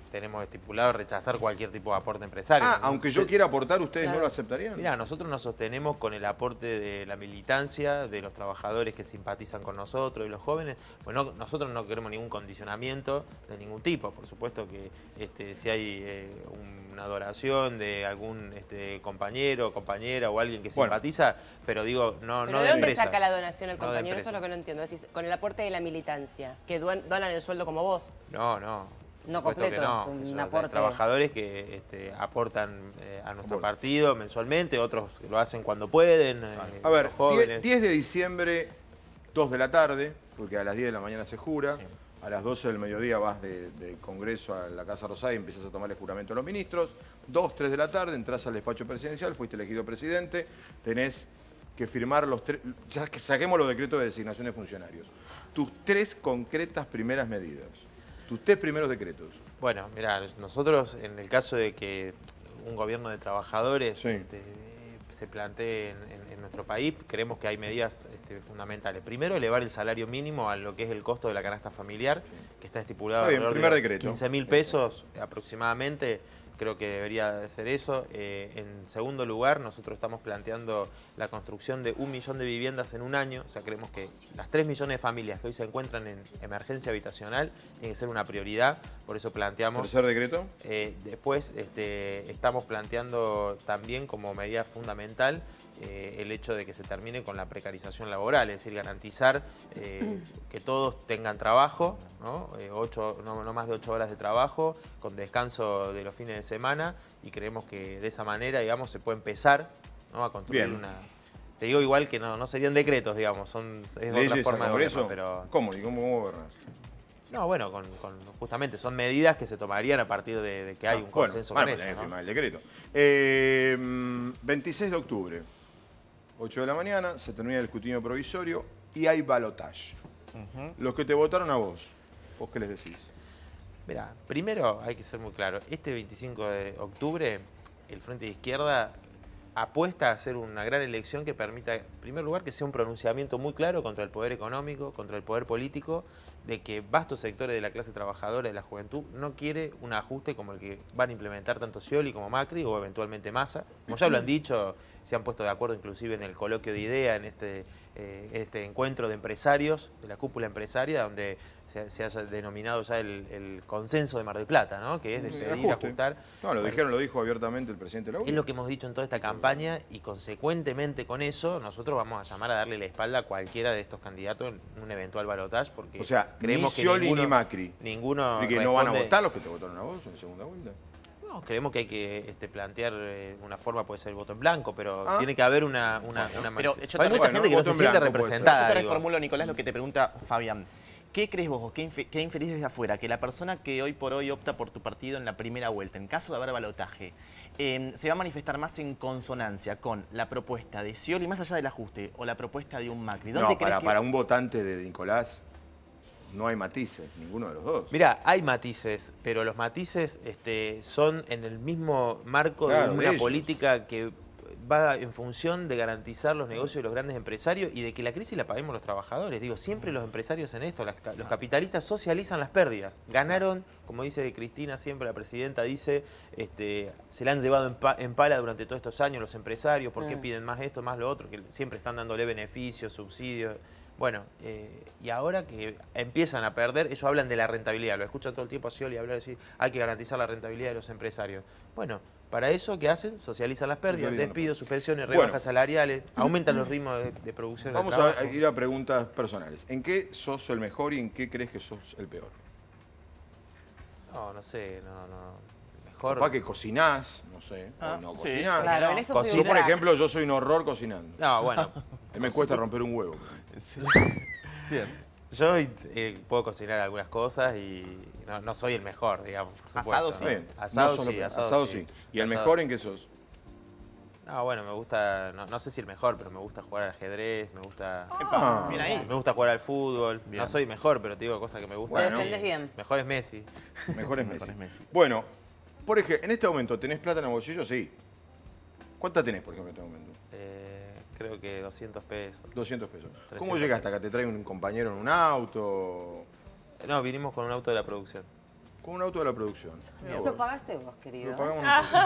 Speaker 11: tenemos estipulado rechazar cualquier tipo de aporte empresario.
Speaker 4: Ah, aunque yo
Speaker 11: Sí.
Speaker 4: quiera aportar, ¿ustedes
Speaker 11: Claro.
Speaker 4: no lo aceptarían?
Speaker 11: Mirá, nosotros nos sostenemos con el aporte de la militancia, de los trabajadores que simpatizan con nosotros y los jóvenes. Bueno, nosotros no queremos ningún condicionamiento de ningún tipo. Por supuesto que este, si hay eh, una adoración de algún este, compañero, compañera o alguien que
Speaker 4: Bueno.
Speaker 11: simpatiza, pero digo, no,
Speaker 6: ¿Pero
Speaker 11: no
Speaker 6: de
Speaker 11: de
Speaker 6: dónde
Speaker 11: empresas.
Speaker 6: saca la donación el
Speaker 11: No de
Speaker 6: compañero? Eso es lo
Speaker 11: empresas.
Speaker 6: que no entiendo. Decís, con el aporte de la militancia, que duan- donan el sueldo como vos.
Speaker 11: No, no.
Speaker 6: No
Speaker 11: Por supuesto
Speaker 6: completo,
Speaker 11: que no.
Speaker 6: es un
Speaker 11: Son
Speaker 6: aporte.
Speaker 11: trabajadores que este, aportan eh, a nuestro
Speaker 4: Bueno.
Speaker 11: partido mensualmente, otros lo hacen cuando pueden. eh,
Speaker 4: A ver,
Speaker 11: los jóvenes.
Speaker 4: diez de diciembre, dos de la tarde, porque a las diez de la mañana se jura. Sí. A las doce del mediodía vas de, de Congreso a la Casa Rosada y empiezas a tomar el juramento de los ministros. dos, tres de la tarde, entras al despacho presidencial, fuiste elegido presidente, tenés que firmar los tres, ya que saquemos los decretos de designación de funcionarios. Tus tres concretas primeras medidas, tus tres primeros decretos.
Speaker 11: Bueno, mirá, nosotros en el caso de que un gobierno de trabajadores
Speaker 4: Sí.
Speaker 11: este, se plantee en, en- en nuestro país, creemos que hay medidas este, fundamentales. Primero, elevar el salario mínimo a lo que es el costo de la canasta familiar, que está estipulado
Speaker 4: Está bien,
Speaker 11: alrededor
Speaker 4: primer
Speaker 11: de
Speaker 4: decreto.
Speaker 11: quince mil pesos aproximadamente. Creo que debería de ser eso. Eh, en segundo lugar, nosotros estamos planteando la construcción de un millón de viviendas en un año. O sea, creemos que las tres millones de familias que hoy se encuentran en emergencia habitacional tiene que ser una prioridad. Por eso planteamos...
Speaker 4: ¿Tercer decreto?
Speaker 11: Eh, después este, estamos planteando también como medida fundamental eh, el hecho de que se termine con la precarización laboral, es decir, garantizar eh, que todos tengan trabajo, ¿no? Eh, ocho, no, no más de ocho horas de trabajo, con descanso de los fines de semana, y creemos que de esa manera, digamos, se puede empezar, ¿no? A construir
Speaker 4: Bien.
Speaker 11: una... Te digo igual que no, no serían decretos, digamos, son, es otra
Speaker 4: ¿Leyes
Speaker 11: forma de
Speaker 4: por
Speaker 11: gobierno,
Speaker 4: eso?
Speaker 11: pero...
Speaker 4: ¿Cómo? ¿Y cómo, cómo gobernás?
Speaker 11: No, bueno, con, con- justamente son medidas que se tomarían a partir de, de que hay
Speaker 4: Ah,
Speaker 11: un
Speaker 4: bueno,
Speaker 11: consenso
Speaker 4: bueno,
Speaker 11: con
Speaker 4: pues tenés
Speaker 11: eso,
Speaker 4: que
Speaker 11: ¿no?
Speaker 4: firmar el decreto. Eh, veintiséis de octubre, ocho de la mañana, se termina el escrutinio provisorio y hay balotaje. Los que te votaron a vos, ¿vos qué les decís?
Speaker 11: Mirá, primero hay que ser muy claro, este veinticinco de octubre el Frente de Izquierda apuesta a hacer una gran elección que permita, en primer lugar, que sea un pronunciamiento muy claro contra el poder económico, contra el poder político, de que vastos sectores de la clase trabajadora, de la juventud, no quiere un ajuste como el que van a implementar tanto Scioli como Macri o eventualmente Massa. Como ya lo han dicho, se han puesto de acuerdo inclusive en el coloquio de idea, en este, eh, este encuentro de empresarios, de la cúpula empresaria, donde se, se haya denominado ya el, el consenso de Mar del Plata, ¿no? Que es de
Speaker 4: Sí,
Speaker 11: pedir,
Speaker 4: ajuste.
Speaker 11: ajustar.
Speaker 4: No, lo
Speaker 11: Bueno,
Speaker 4: dijeron, lo dijo abiertamente el presidente de la U.
Speaker 11: es lo que hemos dicho en toda esta campaña y consecuentemente con eso nosotros vamos a llamar a darle la espalda a cualquiera de estos candidatos en un eventual balotaje porque
Speaker 4: O sea,
Speaker 11: creemos
Speaker 4: ni
Speaker 11: que
Speaker 4: Scioli
Speaker 11: ninguno,
Speaker 4: ni Macri.
Speaker 11: ninguno
Speaker 4: ¿Y que no van a
Speaker 11: responde-
Speaker 4: votar los que te votaron a vos en segunda vuelta?
Speaker 11: No, creemos que hay que este, plantear eh, una forma, puede ser el voto en blanco, pero
Speaker 8: Ah.
Speaker 11: tiene que haber una, una,
Speaker 8: Bueno,
Speaker 11: una
Speaker 8: pero
Speaker 11: manif-
Speaker 8: yo
Speaker 11: Hay
Speaker 8: te-
Speaker 11: mucha
Speaker 8: bueno,
Speaker 11: gente que no
Speaker 8: voto
Speaker 11: se
Speaker 8: en
Speaker 11: siente
Speaker 8: blanco puede ser.
Speaker 11: representada.
Speaker 8: Yo te
Speaker 11: digo.
Speaker 8: reformulo, Nicolás, lo que te pregunta Fabián. ¿Qué crees vos o qué, infe- qué inferís desde afuera? Que la persona que hoy por hoy opta por tu partido en la primera vuelta, en caso de haber balotaje, eh, se va a manifestar más en consonancia con la propuesta de Scioli, más allá del ajuste, o la propuesta de un Macri. ¿Dónde
Speaker 4: No,
Speaker 8: crees
Speaker 4: para,
Speaker 8: que-
Speaker 4: para un votante de Nicolás no hay matices, ninguno de los dos.
Speaker 11: Mirá, hay matices, pero los matices este, son en el mismo marco
Speaker 4: Claro,
Speaker 11: de
Speaker 4: de
Speaker 11: una
Speaker 4: ellos.
Speaker 11: política que va en función de garantizar los negocios de los grandes empresarios y de que la crisis la paguemos los trabajadores. Digo, siempre los empresarios en esto, las ca- los capitalistas socializan las pérdidas. Ganaron, como dice Cristina siempre, la presidenta dice, este, se la han llevado en, pa- en pala durante todos estos años los empresarios, ¿por qué
Speaker 6: Mm.
Speaker 11: piden más esto, más lo otro? Que siempre están dándole beneficios, subsidios. Bueno, eh, y ahora que empiezan a perder, ellos hablan de la rentabilidad, lo escuchan todo el tiempo a Scioli hablar, decir, hay que garantizar la rentabilidad de los empresarios. Bueno, para eso, ¿qué hacen? Socializan las pérdidas,
Speaker 4: Socializan las
Speaker 11: despidos, suspensiones,
Speaker 4: Bueno.
Speaker 11: rebajas salariales, aumentan los ritmos de, de producción del
Speaker 4: Vamos
Speaker 11: trabajo.
Speaker 4: a ir a preguntas personales. ¿En qué sos el mejor y en qué crees que sos el peor?
Speaker 11: No, no sé, no, no. Mejor.
Speaker 4: Capaz que cocinás, no sé,
Speaker 8: Ah,
Speaker 4: o no
Speaker 8: sí.
Speaker 4: cocinás.
Speaker 6: Claro, en esto soy
Speaker 4: Yo,
Speaker 6: un
Speaker 4: por
Speaker 6: crack.
Speaker 4: ejemplo, yo soy un horror cocinando.
Speaker 11: No, bueno.
Speaker 4: Me cuesta romper un huevo.
Speaker 8: Bien.
Speaker 11: Yo eh, puedo cocinar algunas cosas y no, no soy el mejor, digamos, por supuesto.
Speaker 8: Asado
Speaker 11: ¿no?
Speaker 8: sí.
Speaker 4: Bien,
Speaker 11: Asado
Speaker 4: no solo-
Speaker 11: sí, asado,
Speaker 4: asado
Speaker 11: sí.
Speaker 4: sí. ¿Y el
Speaker 11: Asado.
Speaker 4: mejor en qué sos?
Speaker 11: No, bueno, me gusta, no, no sé si el mejor, pero me gusta jugar al ajedrez, me gusta...
Speaker 8: Epa, bien ahí.
Speaker 11: Me gusta jugar al fútbol.
Speaker 8: Bien.
Speaker 11: No soy mejor, pero te digo cosas que me gustan.
Speaker 6: Te
Speaker 4: Bueno.
Speaker 6: defendés bien.
Speaker 11: Mejor es Messi.
Speaker 4: Mejor es
Speaker 8: Mejor
Speaker 4: Messi.
Speaker 8: es Messi.
Speaker 4: Bueno, por ejemplo, en este momento, ¿tenés plata en el bolsillo? Sí. ¿Cuánta tenés, por ejemplo, en este momento?
Speaker 11: Eh, creo que doscientos pesos.
Speaker 4: doscientos pesos. ¿Cómo
Speaker 11: trescientos
Speaker 4: llegaste acá? ¿Te trae un compañero en un auto?
Speaker 11: No, vinimos con un auto de la producción.
Speaker 4: Con un auto de la producción. Mirá
Speaker 14: Lo
Speaker 4: vos.
Speaker 14: pagaste vos, querido.
Speaker 4: Lo pagamos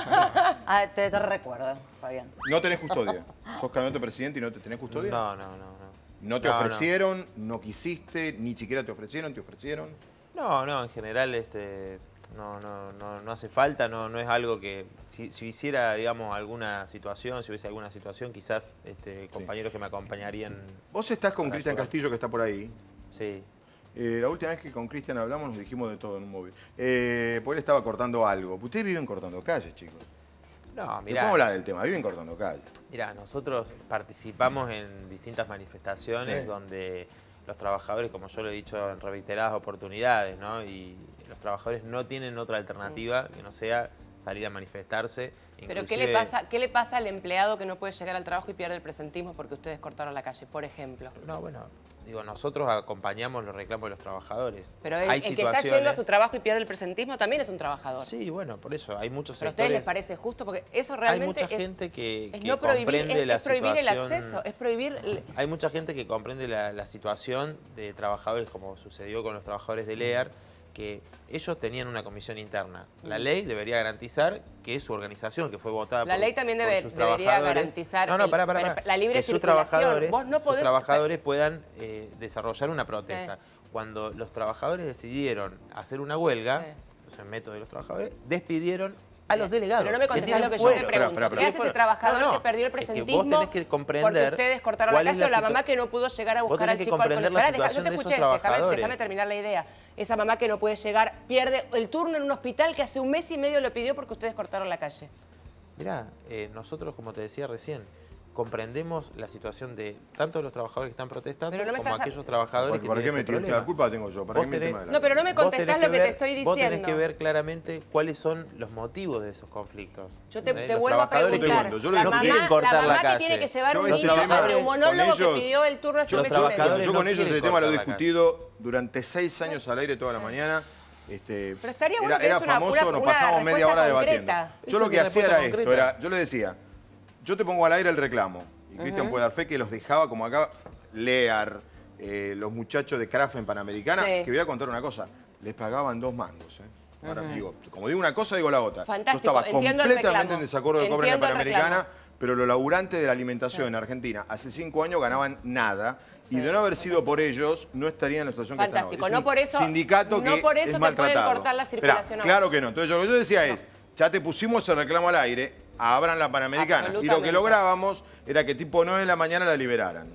Speaker 14: Ah, te, te recuerdo, Fabián.
Speaker 4: No tenés custodia. Sos candidato a presidente y no te tenés custodia.
Speaker 11: No, no, no. No,
Speaker 4: ¿No te
Speaker 11: No, no.
Speaker 4: ofrecieron? No. quisiste? ¿Ni siquiera te ofrecieron? ¿Te ofrecieron?
Speaker 11: no, no, en general este, no, no, no, no hace falta, no, no es algo que... Si, si hiciera, digamos, alguna situación, si hubiese alguna situación, quizás este, compañeros que me acompañarían...
Speaker 4: Vos estás con
Speaker 11: para
Speaker 4: Cristian
Speaker 11: ayudar.
Speaker 4: Castillo, que está por ahí.
Speaker 11: Sí.
Speaker 4: Eh, la última vez que con Cristian hablamos nos dijimos de todo en un móvil. Eh, porque él estaba cortando algo. Ustedes viven cortando calles, chicos.
Speaker 11: No,
Speaker 4: ¿Cómo
Speaker 11: mirá,
Speaker 4: hablar del tema? Viven cortando calles.
Speaker 11: mirá, nosotros participamos en distintas manifestaciones
Speaker 4: Sí.
Speaker 11: donde los trabajadores, como yo lo he dicho en reiteradas oportunidades, ¿no? Y los trabajadores no tienen otra alternativa que no sea salir a manifestarse.
Speaker 6: Pero ¿qué le, pasa, ¿qué le pasa al empleado que no puede llegar al trabajo y pierde el presentismo porque ustedes cortaron la calle, por ejemplo?
Speaker 11: No, bueno, digo, nosotros acompañamos los reclamos de los trabajadores.
Speaker 6: Pero el,
Speaker 11: Hay
Speaker 6: el que está
Speaker 11: situaciones-
Speaker 6: yendo a su trabajo y pierde el presentismo también es un trabajador.
Speaker 11: Sí, bueno, por eso hay muchos
Speaker 6: ¿Pero a
Speaker 11: sectores...
Speaker 6: ustedes les parece justo? Porque eso
Speaker 11: Hay
Speaker 6: realmente
Speaker 11: mucha
Speaker 6: es,
Speaker 11: gente que,
Speaker 6: es
Speaker 11: que
Speaker 6: no prohibir,
Speaker 11: comprende
Speaker 6: es,
Speaker 11: la
Speaker 6: es prohibir el
Speaker 11: situación-
Speaker 6: acceso, es prohibir... el-
Speaker 11: Hay mucha gente que comprende la, la situación de trabajadores, como sucedió con los trabajadores de LEAR, que ellos tenían una comisión interna. La ley debería garantizar que su organización, que fue votada
Speaker 6: La
Speaker 11: por,
Speaker 6: ley también
Speaker 11: por
Speaker 6: debe-
Speaker 11: sus
Speaker 6: debería
Speaker 11: trabajadores...
Speaker 6: garantizar
Speaker 11: No, no,
Speaker 6: el-
Speaker 11: pará, pará,
Speaker 6: pero
Speaker 11: pará.
Speaker 6: la libre
Speaker 11: que sus
Speaker 6: circulación.
Speaker 11: trabajadores,
Speaker 6: Vos no
Speaker 11: sus
Speaker 6: podés-
Speaker 11: trabajadores puedan eh, desarrollar una protesta.
Speaker 6: Sí.
Speaker 11: Cuando los trabajadores decidieron hacer una huelga,
Speaker 6: Sí.
Speaker 11: o sea, el método de los trabajadores, despidieron a los delegados.
Speaker 6: Pero no me
Speaker 11: que
Speaker 6: contestás
Speaker 11: tienen
Speaker 6: lo que yo
Speaker 11: fuero.
Speaker 6: te pregunto.
Speaker 4: Espera, espera,
Speaker 6: ¿Qué
Speaker 4: espera.
Speaker 6: hace ese trabajador
Speaker 11: No, no,
Speaker 6: que perdió el
Speaker 11: es que vos
Speaker 6: presentismo
Speaker 11: tenés que comprender
Speaker 6: porque ustedes cortaron la
Speaker 11: cuál es
Speaker 6: calle o
Speaker 11: la
Speaker 6: la mamá
Speaker 11: situa-
Speaker 6: que no pudo llegar a
Speaker 11: Vos
Speaker 6: buscar
Speaker 11: tenés
Speaker 6: al
Speaker 11: que
Speaker 6: chico al
Speaker 11: comprender
Speaker 6: colegio?
Speaker 11: la
Speaker 6: Pará, deja-
Speaker 11: situación
Speaker 6: no te
Speaker 11: de esos
Speaker 6: escuché, déjame,
Speaker 11: trabajadores.
Speaker 6: déjame terminar la idea. Esa mamá que no puede llegar pierde el turno en un hospital que hace un mes y medio lo pidió porque ustedes cortaron la calle.
Speaker 11: Mirá, eh, nosotros, como te decía recién, comprendemos la situación de tanto de los trabajadores que están protestando
Speaker 6: Pero no me
Speaker 11: como
Speaker 6: estás-
Speaker 11: aquellos trabajadores
Speaker 4: ¿Para,
Speaker 11: que
Speaker 4: para qué
Speaker 11: tienen
Speaker 4: me
Speaker 11: ese
Speaker 4: tienes que
Speaker 11: problema.
Speaker 4: la culpa la tengo yo? ¿Para
Speaker 11: Vos
Speaker 4: qué me
Speaker 11: tenés-
Speaker 4: tema de la
Speaker 6: No, pero no me
Speaker 11: vos
Speaker 6: contestás
Speaker 11: tenés
Speaker 6: lo que te
Speaker 11: ver-
Speaker 6: estoy
Speaker 11: Vos tenés
Speaker 6: diciendo.
Speaker 11: que ver claramente cuáles son los motivos de esos conflictos.
Speaker 6: Yo te,
Speaker 11: ¿Entendés?
Speaker 6: te
Speaker 11: Los
Speaker 6: vuelvo a
Speaker 11: trabajadores
Speaker 6: preguntar.
Speaker 4: Te cuento, yo
Speaker 6: la
Speaker 4: les
Speaker 11: no
Speaker 6: mamá,
Speaker 11: quieren
Speaker 6: la
Speaker 11: cortar
Speaker 6: mamá
Speaker 11: la
Speaker 6: que
Speaker 11: calle.
Speaker 6: tiene que llevar
Speaker 4: Yo
Speaker 6: un
Speaker 4: este
Speaker 6: niño
Speaker 4: tema
Speaker 6: al neumólogo
Speaker 4: con
Speaker 6: que
Speaker 4: ellos-
Speaker 6: pidió el turno hace
Speaker 11: Los
Speaker 6: un mes y medio.
Speaker 11: trabajadores
Speaker 4: Yo
Speaker 11: no
Speaker 4: con ellos
Speaker 11: quieren
Speaker 4: este tema lo he
Speaker 11: cortar la
Speaker 4: discutido durante seis años al aire toda la mañana. Este,
Speaker 6: Pero estaría bueno
Speaker 4: era,
Speaker 6: que
Speaker 4: era
Speaker 6: des una-
Speaker 4: famoso,
Speaker 6: una-
Speaker 4: nos
Speaker 6: una
Speaker 4: pasamos media
Speaker 6: respuesta
Speaker 4: hora debatiendo.
Speaker 6: concreta.
Speaker 4: Yo
Speaker 11: Eso
Speaker 4: lo
Speaker 11: que
Speaker 4: que hacía era
Speaker 11: respuesta
Speaker 4: esto,
Speaker 11: concreta.
Speaker 4: era, yo le decía, yo te pongo al aire el reclamo. Y Cristian puede dar fe que los dejaba como acá, Lear, eh, los muchachos de Kraft en Panamericana,
Speaker 6: Sí.
Speaker 4: que voy a contar una cosa, les pagaban dos mangos. ¿eh? Ahora digo, como digo una cosa, digo la otra.
Speaker 6: Fantástico,
Speaker 4: Yo estaba
Speaker 6: entiendo el
Speaker 4: completamente
Speaker 6: reclamo.
Speaker 4: en desacuerdo de cobrar en la
Speaker 6: Entiendo el
Speaker 4: Panamericana,
Speaker 6: reclamo.
Speaker 4: pero los laburantes de la alimentación en Argentina hace cinco años ganaban nada. Y de no haber sido por ellos, no estarían en la situación
Speaker 6: Fantástico,
Speaker 4: que están hoy. Es
Speaker 6: no
Speaker 4: un
Speaker 6: por eso-
Speaker 4: sindicato
Speaker 6: no
Speaker 4: que
Speaker 6: por eso
Speaker 4: es
Speaker 6: te
Speaker 4: maltratado.
Speaker 6: pueden cortar la
Speaker 4: Esperá,
Speaker 6: circulación a
Speaker 4: claro
Speaker 6: vos.
Speaker 4: que no. Entonces yo lo que yo decía es, ya te pusimos el reclamo al aire, abran la Panamericana. Y lo que
Speaker 6: Absolutamente.
Speaker 4: lográbamos era que tipo nueve de la mañana la liberaran.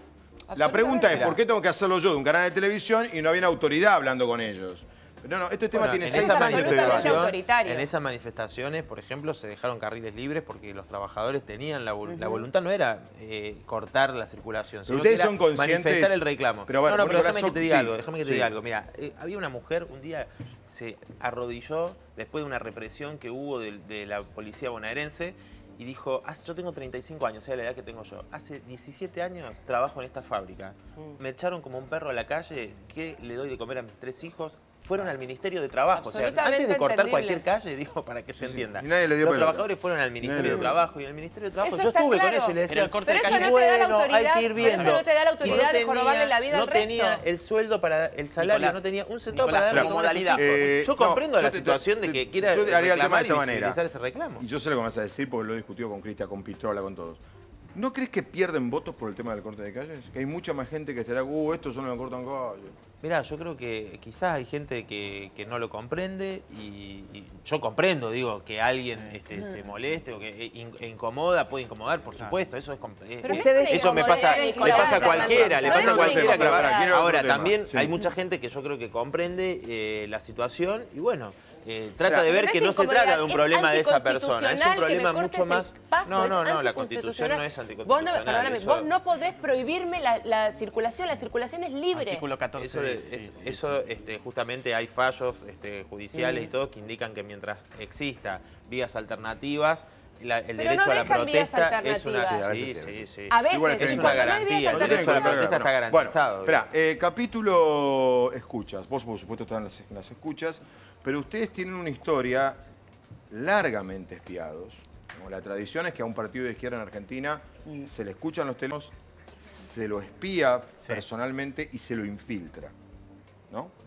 Speaker 4: La pregunta es, ¿por qué tengo que hacerlo yo de un canal de televisión y no había una autoridad hablando con ellos? Pero no, este tema
Speaker 11: Bueno,
Speaker 4: tiene
Speaker 11: en
Speaker 4: seis
Speaker 11: esa
Speaker 4: años de
Speaker 6: manifestación
Speaker 4: debate.
Speaker 6: autoritario.
Speaker 11: En esas manifestaciones, por ejemplo, se dejaron carriles libres porque los trabajadores tenían la, vol- la voluntad, no era eh, cortar la circulación, sino
Speaker 4: ustedes
Speaker 11: que era
Speaker 4: son conscientes-
Speaker 11: manifestar el reclamo.
Speaker 4: Pero bueno,
Speaker 11: no, no, pero
Speaker 4: bueno,
Speaker 11: déjame que te
Speaker 4: sí,
Speaker 11: diga algo, déjame que te
Speaker 4: sí.
Speaker 11: diga algo. Mira, eh, había una mujer un día se arrodilló después de una represión que hubo de, de la policía bonaerense y dijo, "Hace- yo tengo treinta y cinco años, o sea, la edad que tengo yo. Hace diecisiete años trabajo en esta fábrica. Me echaron como un perro a la calle, ¿qué le doy de comer a mis tres hijos? Fueron al Ministerio de Trabajo. O sea,
Speaker 6: Absolutamente
Speaker 11: antes de cortar
Speaker 6: entendible.
Speaker 11: cualquier calle, digo, para que se entienda.
Speaker 4: Y nadie le dio
Speaker 11: Los
Speaker 4: pelota.
Speaker 11: trabajadores fueron al Ministerio
Speaker 4: Nadie
Speaker 11: de
Speaker 4: le dio
Speaker 11: Trabajo y en el Ministerio de Trabajo
Speaker 6: Eso
Speaker 11: yo
Speaker 6: está
Speaker 11: estuve con
Speaker 6: claro.
Speaker 11: eso y le decía,
Speaker 6: Pero el corte de
Speaker 11: "Pero
Speaker 6: calle
Speaker 11: eso
Speaker 6: no te da la
Speaker 11: bueno, hay
Speaker 6: autoridad-
Speaker 11: que ir
Speaker 6: pero eso
Speaker 11: viendo".
Speaker 6: no te da la
Speaker 11: Y
Speaker 6: autoridad de jorobarle la vida
Speaker 11: no
Speaker 6: al
Speaker 11: tenía
Speaker 6: resto.
Speaker 11: el sueldo para el salario,
Speaker 8: Nicolás,
Speaker 11: no tenía un centavo
Speaker 8: Nicolás,
Speaker 11: para darle
Speaker 8: pero
Speaker 11: como modalidad.
Speaker 4: Eh,
Speaker 11: yo
Speaker 4: no,
Speaker 11: comprendo
Speaker 4: yo
Speaker 11: la
Speaker 4: te-
Speaker 11: situación
Speaker 4: te-
Speaker 11: de que quiera
Speaker 4: yo te haría el tema
Speaker 11: reclamar
Speaker 4: de
Speaker 11: y
Speaker 4: esta manera.
Speaker 11: visibilizar ese reclamo.
Speaker 4: Y yo sé lo que me vas a decir porque lo he discutido con Cristian, con Pistola, con todos. ¿No crees que pierden votos por el tema del corte de calles? Que hay mucha más gente que estará, uh, estos son los que cortan calles.
Speaker 11: Mirá, yo creo que quizás hay gente que, que no lo comprende y, y yo comprendo, digo, que alguien este, se moleste o que in- incomoda, puede incomodar, por supuesto, eso es... com- eh,
Speaker 6: Pero
Speaker 11: eh,
Speaker 6: no es una
Speaker 11: eso me
Speaker 6: incomodidad,
Speaker 11: pasa, le
Speaker 6: Nicolás,
Speaker 11: pasa a cualquiera, le
Speaker 6: no
Speaker 11: pasa
Speaker 6: es
Speaker 11: a
Speaker 6: una
Speaker 11: cualquiera. que-
Speaker 6: incomodidad.
Speaker 4: Quiero otro
Speaker 11: Ahora,
Speaker 4: tema.
Speaker 11: también
Speaker 4: Sí.
Speaker 11: hay mucha gente que yo creo que comprende eh, la situación y bueno, eh, trata
Speaker 4: Mira,
Speaker 11: de ver
Speaker 6: Pero
Speaker 11: que
Speaker 6: es
Speaker 11: no se
Speaker 6: incomodidad,
Speaker 11: trata de un
Speaker 6: es
Speaker 11: problema de esa persona, es un
Speaker 6: anticonstitucional que me
Speaker 11: problema
Speaker 6: cortes
Speaker 11: mucho
Speaker 6: el
Speaker 11: más...
Speaker 6: paso,
Speaker 11: No,
Speaker 6: es
Speaker 11: no, no, la constitución no es
Speaker 6: Vos no,
Speaker 11: anticonstitucional.
Speaker 6: perdóname,
Speaker 11: eso-
Speaker 6: vos no podés prohibirme la, la circulación, la circulación es libre.
Speaker 8: Artículo catorce.
Speaker 11: Eso, es-
Speaker 8: sí,
Speaker 11: es-
Speaker 8: sí,
Speaker 11: eso este, justamente hay fallos este, judiciales
Speaker 6: Mm.
Speaker 11: y todo que indican que mientras exista vías alternativas, la- el
Speaker 6: Pero
Speaker 11: derecho
Speaker 6: no
Speaker 11: a la
Speaker 6: dejan vías
Speaker 11: protesta es una...
Speaker 6: alternativas.
Speaker 11: Sí,
Speaker 4: Sí, a veces
Speaker 11: sí,
Speaker 4: sí.
Speaker 11: sí.
Speaker 6: A veces,
Speaker 4: Igual
Speaker 11: es
Speaker 4: que
Speaker 11: una
Speaker 6: cuando no hay vías
Speaker 11: garantía. El derecho a la
Speaker 6: alternativas.
Speaker 11: protesta está garantizado.
Speaker 4: Bueno, espera, eh, capítulo escuchas. Vos, por supuesto, estás en las, en las escuchas, pero ustedes tienen una historia largamente espiados. Como la tradición es que a un partido de izquierda en Argentina
Speaker 6: Mm.
Speaker 4: se le escuchan los teléfonos, se lo espía
Speaker 8: Sí.
Speaker 4: personalmente y se lo infiltra. ¿No?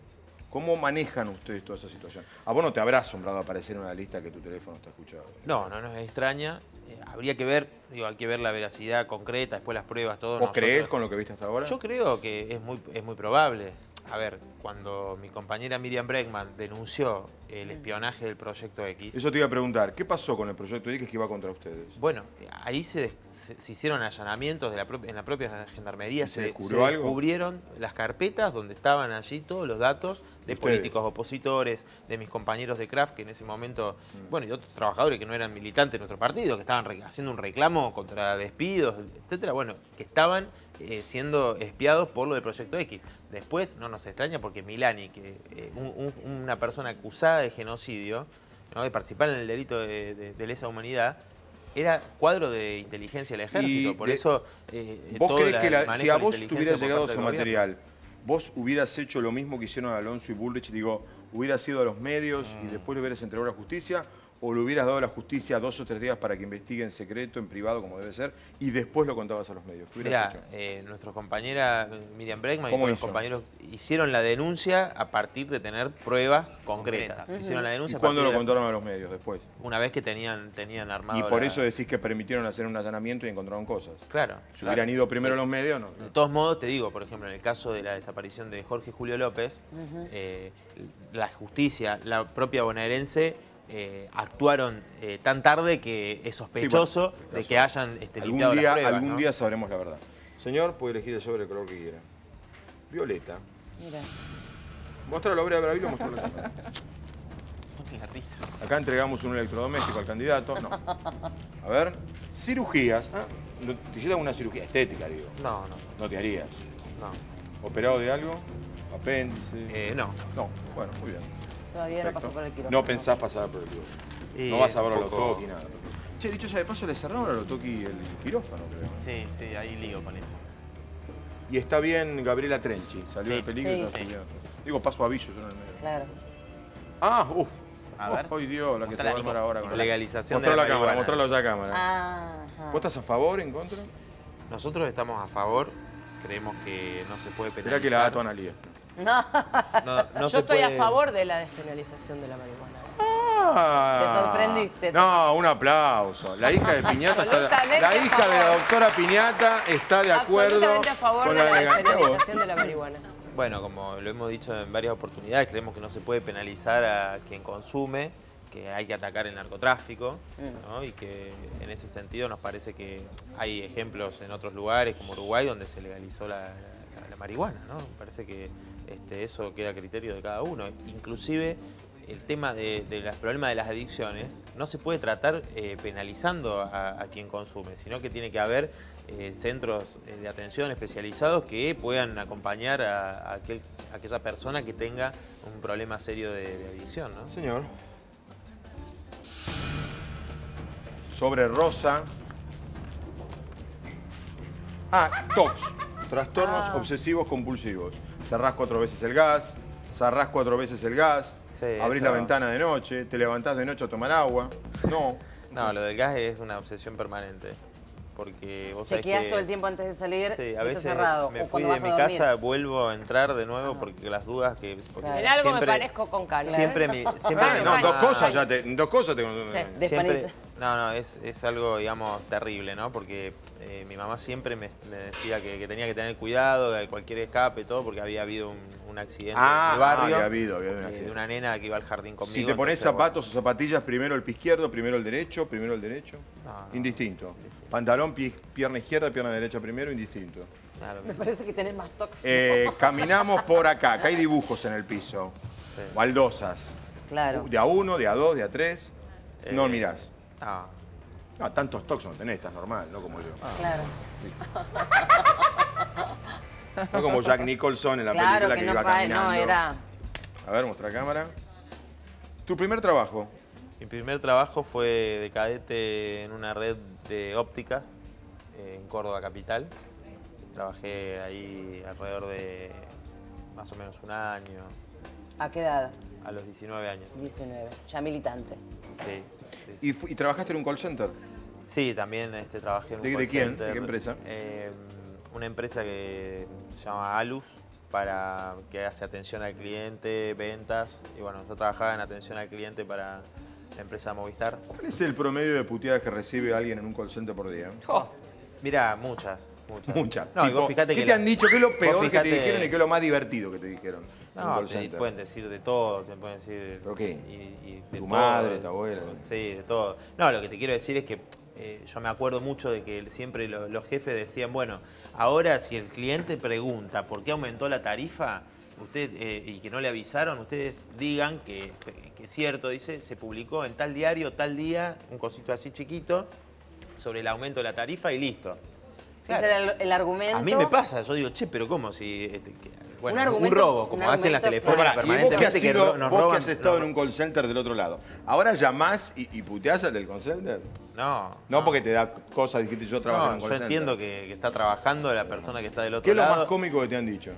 Speaker 4: ¿Cómo manejan ustedes toda esa situación? A vos no te habrá asombrado aparecer en una lista que tu teléfono está escuchado.
Speaker 11: No, no nos extraña. Eh, habría que ver, digo, hay que ver la veracidad concreta, después las pruebas, todo.
Speaker 4: ¿Vos
Speaker 11: nosotros...
Speaker 4: creés con lo que viste hasta ahora?
Speaker 11: Yo creo que es muy, es muy probable. A ver, cuando mi compañera Miriam Bregman denunció el espionaje del Proyecto X...
Speaker 4: Eso te iba a preguntar, ¿qué pasó con el Proyecto X que iba contra ustedes?
Speaker 11: Bueno, ahí se, se, se hicieron allanamientos de la pro, en la propia gendarmería,
Speaker 4: ¿Se
Speaker 11: se,
Speaker 4: descubrió
Speaker 11: se
Speaker 4: algo?
Speaker 11: descubrieron las carpetas donde estaban allí todos los datos de
Speaker 4: ¿Ustedes?
Speaker 11: políticos opositores, de mis compañeros de Kraft, que en ese momento, mm. bueno, y otros trabajadores que no eran militantes de nuestro partido, que estaban haciendo un reclamo contra despidos, etcétera, bueno, que estaban eh, siendo espiados por lo del Proyecto X. Después no nos extraña porque Milani, que eh, un, un, una persona acusada de genocidio, ¿no?, de participar en el delito de, de, de lesa humanidad, era cuadro de inteligencia del ejército. Por
Speaker 4: de,
Speaker 11: eso eh,
Speaker 4: ¿Vos
Speaker 11: todo
Speaker 4: crees
Speaker 11: la,
Speaker 4: que la, si a vos
Speaker 11: te
Speaker 4: te hubiera llegado ese material, vos hubieras hecho lo mismo que hicieron Alonso y Bullrich? Digo, hubieras ido a los medios mm. y después lo hubieras entregado a la justicia, o le hubieras dado a la justicia dos o tres días para que investigue en secreto, en privado, como debe ser, y después lo contabas a los medios. ¿Qué hubieras
Speaker 11: Mirá,
Speaker 4: hecho?
Speaker 11: Eh, nuestra compañera Miriam Bregman y
Speaker 4: ¿Cómo
Speaker 11: todos los
Speaker 4: hizo?
Speaker 11: compañeros hicieron la denuncia a partir de tener pruebas concretas. Uh-huh. Hicieron la denuncia.
Speaker 4: ¿Y cuándo lo
Speaker 11: de...
Speaker 4: contaron a los medios después?
Speaker 11: Una vez que tenían, tenían armado.
Speaker 4: Y por
Speaker 11: la...
Speaker 4: eso decís que permitieron hacer un allanamiento y encontraron cosas.
Speaker 11: Claro.
Speaker 4: Si
Speaker 11: claro.
Speaker 4: hubieran ido primero a los medios, no.
Speaker 11: De todos modos, te digo, por ejemplo, en el caso de la desaparición de Jorge Julio López,
Speaker 14: Ujú.
Speaker 11: eh, la justicia, la propia bonaerense, Eh, actuaron eh, tan tarde que es sospechoso
Speaker 4: sí, bueno,
Speaker 11: de que hayan este,
Speaker 4: algún
Speaker 11: limpiado
Speaker 4: día,
Speaker 11: las pruebas.
Speaker 4: Algún
Speaker 11: ¿no?
Speaker 4: día sabremos la verdad. Señor, puede elegir el sobre el color que quiera. Violeta.
Speaker 14: Mira.
Speaker 4: Muestra la obra de Bravilo, muestra la cámara.
Speaker 8: La risa.
Speaker 4: Acá entregamos un electrodoméstico al candidato. No. A ver, cirugías. Ah, ¿te hicieron una cirugía estética, digo?
Speaker 11: No, no.
Speaker 4: ¿No te harías?
Speaker 11: No.
Speaker 4: ¿Operado de algo? ¿Apéndice?
Speaker 11: Eh, no.
Speaker 4: No, bueno, muy bien.
Speaker 14: Todavía
Speaker 4: Perfecto.
Speaker 14: no pasó por el quirófano.
Speaker 4: No pensás pasar por el quirófano.
Speaker 11: Y
Speaker 4: No vas a ver a
Speaker 11: un
Speaker 4: los
Speaker 11: poco-
Speaker 4: Toki, nada. Che, dicho ya de paso, le cerraron a los Toki el quirófano, creo.
Speaker 8: Sí, sí, hay lío con eso.
Speaker 4: Y está bien Gabriela Trenchi. Salió
Speaker 8: Sí.
Speaker 4: de peligro y
Speaker 14: Sí.
Speaker 4: ya salió. Digo, paso aviso yo en el medio.
Speaker 14: Claro.
Speaker 4: Ah, uff.
Speaker 8: A ver.
Speaker 4: Ay, Dios, la que se va a armar ahora con la
Speaker 11: Legalización
Speaker 4: Mostralo
Speaker 11: de la
Speaker 4: a la cámara,
Speaker 11: marihuana.
Speaker 4: mostralo ya a cámara.
Speaker 14: Ajá.
Speaker 4: ¿Vos estás a favor, en contra?
Speaker 11: Nosotros estamos a favor, creemos que no se puede
Speaker 4: Mirá
Speaker 11: penalizar.
Speaker 4: que la da tu Analía.
Speaker 14: No.
Speaker 11: No, no
Speaker 6: Yo
Speaker 11: se
Speaker 6: estoy
Speaker 11: puede...
Speaker 6: a favor de la despenalización de la marihuana.
Speaker 4: Ah.
Speaker 14: Te sorprendiste.
Speaker 4: No, un aplauso. La hija de Piñata está...
Speaker 6: Absolutamente
Speaker 4: La
Speaker 6: a
Speaker 4: hija de la
Speaker 6: favor.
Speaker 4: doctora Piñata está de acuerdo
Speaker 6: Absolutamente a favor
Speaker 4: con
Speaker 6: de la
Speaker 4: legalidad.
Speaker 6: despenalización de la marihuana.
Speaker 11: Bueno, como lo hemos dicho en varias oportunidades, creemos que no se puede penalizar a quien consume, que hay que atacar el narcotráfico, ¿no? Y que en ese sentido nos parece que hay ejemplos en otros lugares como Uruguay donde se legalizó la, la- la marihuana, ¿no? Me parece que este, eso queda a criterio de cada uno. Inclusive el tema de, de los problemas de las adicciones no se puede tratar eh, penalizando a, a quien consume, sino que tiene que haber eh, centros de atención especializados que puedan acompañar a, a aquel, a aquella persona que tenga un problema serio de, de adicción, ¿no?
Speaker 4: Señor. Sobre rosa. Ah, T O C. Trastornos
Speaker 14: Ah.
Speaker 4: obsesivos compulsivos. Cerrás cuatro veces el gas, cerrás cuatro veces el gas,
Speaker 11: Sí,
Speaker 4: abrís
Speaker 11: eso-
Speaker 4: la ventana de noche, te levantás de noche a tomar agua. No.
Speaker 11: No, lo del gas es una obsesión permanente. Porque vos sabés
Speaker 14: Chequeás
Speaker 11: que...
Speaker 14: todo el tiempo antes de salir
Speaker 11: Sí,
Speaker 14: si
Speaker 11: a
Speaker 14: está
Speaker 11: veces
Speaker 14: cerrado.
Speaker 11: me
Speaker 14: o
Speaker 11: fui
Speaker 14: cuando
Speaker 11: de
Speaker 14: vas a
Speaker 11: mi
Speaker 14: dormir.
Speaker 11: casa, vuelvo a entrar de nuevo porque las dudas que... Porque
Speaker 14: Claro.
Speaker 6: En algo
Speaker 11: siempre-
Speaker 6: me parezco con Cano.
Speaker 11: Siempre mi... Siempre
Speaker 4: Ah,
Speaker 11: mi
Speaker 4: no,
Speaker 11: mamá-
Speaker 4: dos cosas ya te. Dos cosas te.
Speaker 6: Sí.
Speaker 11: Siempre, no, no, es, es algo, digamos, terrible, ¿no? Porque eh, mi mamá siempre me, me decía que, que tenía que tener cuidado de cualquier escape, todo, porque había habido un, un accidente
Speaker 4: Ah,
Speaker 11: en el barrio.
Speaker 4: había habido, había habido un
Speaker 11: eh,
Speaker 4: accidente.
Speaker 11: de una nena que iba al jardín conmigo.
Speaker 4: Si te pones
Speaker 11: entonces, bueno,
Speaker 4: zapatos o zapatillas, primero el pie izquierdo, primero el derecho, primero el derecho.
Speaker 11: No, no.
Speaker 4: Indistinto. Pantalón, pie- pierna izquierda, pierna derecha primero, indistinto.
Speaker 11: nada, lo
Speaker 14: Me
Speaker 11: mismo.
Speaker 14: parece que tenés más tóxico.
Speaker 4: Eh, caminamos por acá, acá hay dibujos en el piso.
Speaker 11: Sí.
Speaker 4: Baldosas.
Speaker 14: Claro.
Speaker 4: De a uno, de a dos, de a tres. No
Speaker 11: Eh,
Speaker 4: mirás.
Speaker 11: No.
Speaker 4: No, tantos tocs no tenés, estás normal, no como yo.
Speaker 14: Claro.
Speaker 4: No como Jack Nicholson en la
Speaker 14: Claro
Speaker 4: película
Speaker 14: que
Speaker 4: que,
Speaker 14: no,
Speaker 4: iba
Speaker 14: pa-
Speaker 4: caminando.
Speaker 14: no, era.
Speaker 4: A ver, muestra la cámara. Tu primer trabajo.
Speaker 11: Mi primer trabajo fue de cadete en una red de ópticas eh, en Córdoba capital. Trabajé ahí alrededor de más o menos un año,
Speaker 14: ¿A qué edad?
Speaker 11: a los diecinueve años.
Speaker 14: diecinueve. Ya militante.
Speaker 11: Sí, sí, sí.
Speaker 4: ¿Y, fu- y trabajaste en un call center?
Speaker 11: Sí, también este, trabajé en un
Speaker 4: ¿De-
Speaker 11: call
Speaker 4: de quién?
Speaker 11: center.
Speaker 4: ¿De qué empresa?
Speaker 11: Eh, una empresa que se llama Alus, para que hace atención al cliente, ventas. Y bueno, yo trabajaba en atención al cliente para la empresa Movistar.
Speaker 4: ¿Cuál es el promedio de puteadas que recibe alguien en un call center por día?
Speaker 11: Oh, mirá, muchas, muchas.
Speaker 4: Muchas.
Speaker 11: No, y
Speaker 4: Tipo,
Speaker 11: vos fijate
Speaker 4: ¿qué
Speaker 11: que
Speaker 4: te
Speaker 11: la-
Speaker 4: han dicho? ¿Qué es lo
Speaker 11: vos
Speaker 4: peor que
Speaker 11: fijate-
Speaker 4: te dijeron y qué es lo más divertido que te dijeron? en un
Speaker 11: No,
Speaker 4: call
Speaker 11: te
Speaker 4: center?
Speaker 11: pueden decir de todo, te pueden decir...
Speaker 4: ¿Pero qué?
Speaker 11: Y, y de
Speaker 4: ¿Tu
Speaker 11: todo.
Speaker 4: madre, tu abuela?
Speaker 11: Sí, de todo. No, lo que te quiero decir es que eh, yo me acuerdo mucho de que siempre lo- los jefes decían, bueno, ahora si el cliente pregunta por qué aumentó la tarifa, usted eh, y que no le avisaron, ustedes digan que, que es cierto, dice, se publicó en tal diario, tal día, un cosito así chiquito, sobre el aumento de la tarifa y listo.
Speaker 14: Ese era el, el argumento.
Speaker 11: A mí me pasa, yo digo, che, pero ¿cómo? Si, este, que- bueno,
Speaker 14: Un
Speaker 11: un,
Speaker 14: argumento-
Speaker 11: robo, como
Speaker 14: un
Speaker 11: hacen las
Speaker 14: argumento-
Speaker 11: telefónicas
Speaker 4: Pará, y vos que
Speaker 11: permanentemente,
Speaker 4: has,
Speaker 11: que,
Speaker 4: sido,
Speaker 11: ro- nos
Speaker 4: vos que
Speaker 11: roban.
Speaker 4: has estado
Speaker 11: nos-
Speaker 4: en un call center del otro lado, ¿ahora llamás y, y puteás al del call center?
Speaker 11: No.
Speaker 4: No, porque te da cosas, dijiste yo trabajo en
Speaker 11: No,
Speaker 4: un
Speaker 11: yo
Speaker 4: call center.
Speaker 11: entiendo que, que está trabajando la persona que está del otro
Speaker 4: ¿Qué es lo
Speaker 11: lado.
Speaker 4: más cómico que te han dicho?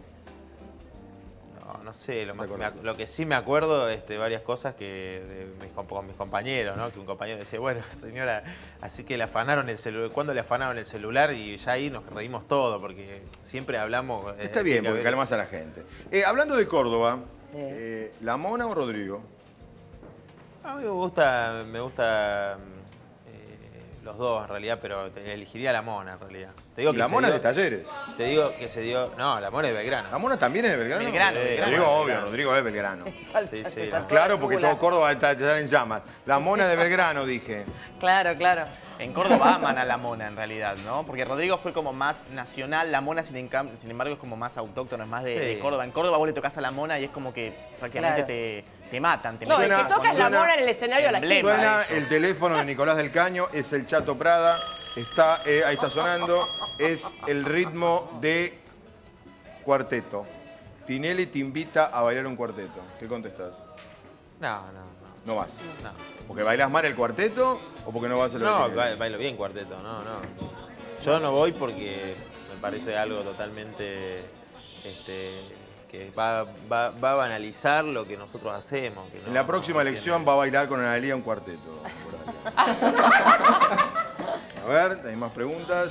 Speaker 11: No, no sé, lo, más- me ac- lo que sí me acuerdo, este, varias cosas que de mis, comp- con mis compañeros, ¿no? Que un compañero decía, bueno, señora, así que le afanaron el celular. ¿Cuándo le afanaron el celular? Y ya ahí nos reímos todo, porque siempre hablamos... eh,
Speaker 4: Está bien,
Speaker 11: tiene que
Speaker 4: porque
Speaker 11: haber-
Speaker 4: calmas a la gente. Eh, hablando de Córdoba,
Speaker 14: Sí.
Speaker 4: eh, ¿la Mona o Rodrigo?
Speaker 11: A mí me gusta, me gusta eh, los dos en realidad, pero te elegiría la Mona en realidad. Te digo
Speaker 4: Sí,
Speaker 11: que
Speaker 4: la
Speaker 11: se
Speaker 4: Mona
Speaker 11: dio-
Speaker 4: de Talleres.
Speaker 11: Te digo que se dio... No, la Mona es de Belgrano.
Speaker 4: ¿La Mona también es de Belgrano?
Speaker 11: Belgrano,
Speaker 4: Sí,
Speaker 11: Belgrano.
Speaker 4: Rodrigo, obvio,
Speaker 11: Belgrano.
Speaker 4: Rodrigo es Belgrano.
Speaker 11: Sí, sí.
Speaker 14: Falta-
Speaker 4: Claro, porque
Speaker 14: Jugula.
Speaker 4: todo Córdoba está, está en llamas. La Mona de Belgrano, dije.
Speaker 14: Claro, claro.
Speaker 8: En Córdoba aman a la Mona en realidad, ¿no? Porque Rodrigo fue como más nacional, la Mona sin, encam- sin embargo es como más autóctono, es más de,
Speaker 11: Sí.
Speaker 8: de Córdoba. En Córdoba vos le tocas a la Mona y es como que prácticamente
Speaker 14: Claro.
Speaker 8: te, te matan. Te
Speaker 14: No, el
Speaker 8: matan.
Speaker 14: que toca es la
Speaker 4: suena-
Speaker 14: Mona en el escenario a la
Speaker 8: emblema.
Speaker 14: chica.
Speaker 4: Suena
Speaker 8: ellos.
Speaker 4: el teléfono de Nicolás del Caño, es el Chato Prada, está, eh, ahí está sonando, es el ritmo de cuarteto. Tinelli te invita a bailar un cuarteto. ¿Qué contestás?
Speaker 11: No, no, no.
Speaker 4: No vas.
Speaker 11: No.
Speaker 4: ¿Porque bailas mal el cuarteto o porque no vas a lo
Speaker 11: No,
Speaker 4: de Tinelli?
Speaker 11: ba- bailo bien cuarteto, no, no. Yo no voy porque me parece algo totalmente este, que va, va, va a banalizar lo que nosotros hacemos. que no-
Speaker 4: En la próxima
Speaker 11: no
Speaker 4: elección
Speaker 11: tiene-
Speaker 4: va a bailar con Analía un cuarteto. por ahí. A ver, hay más preguntas.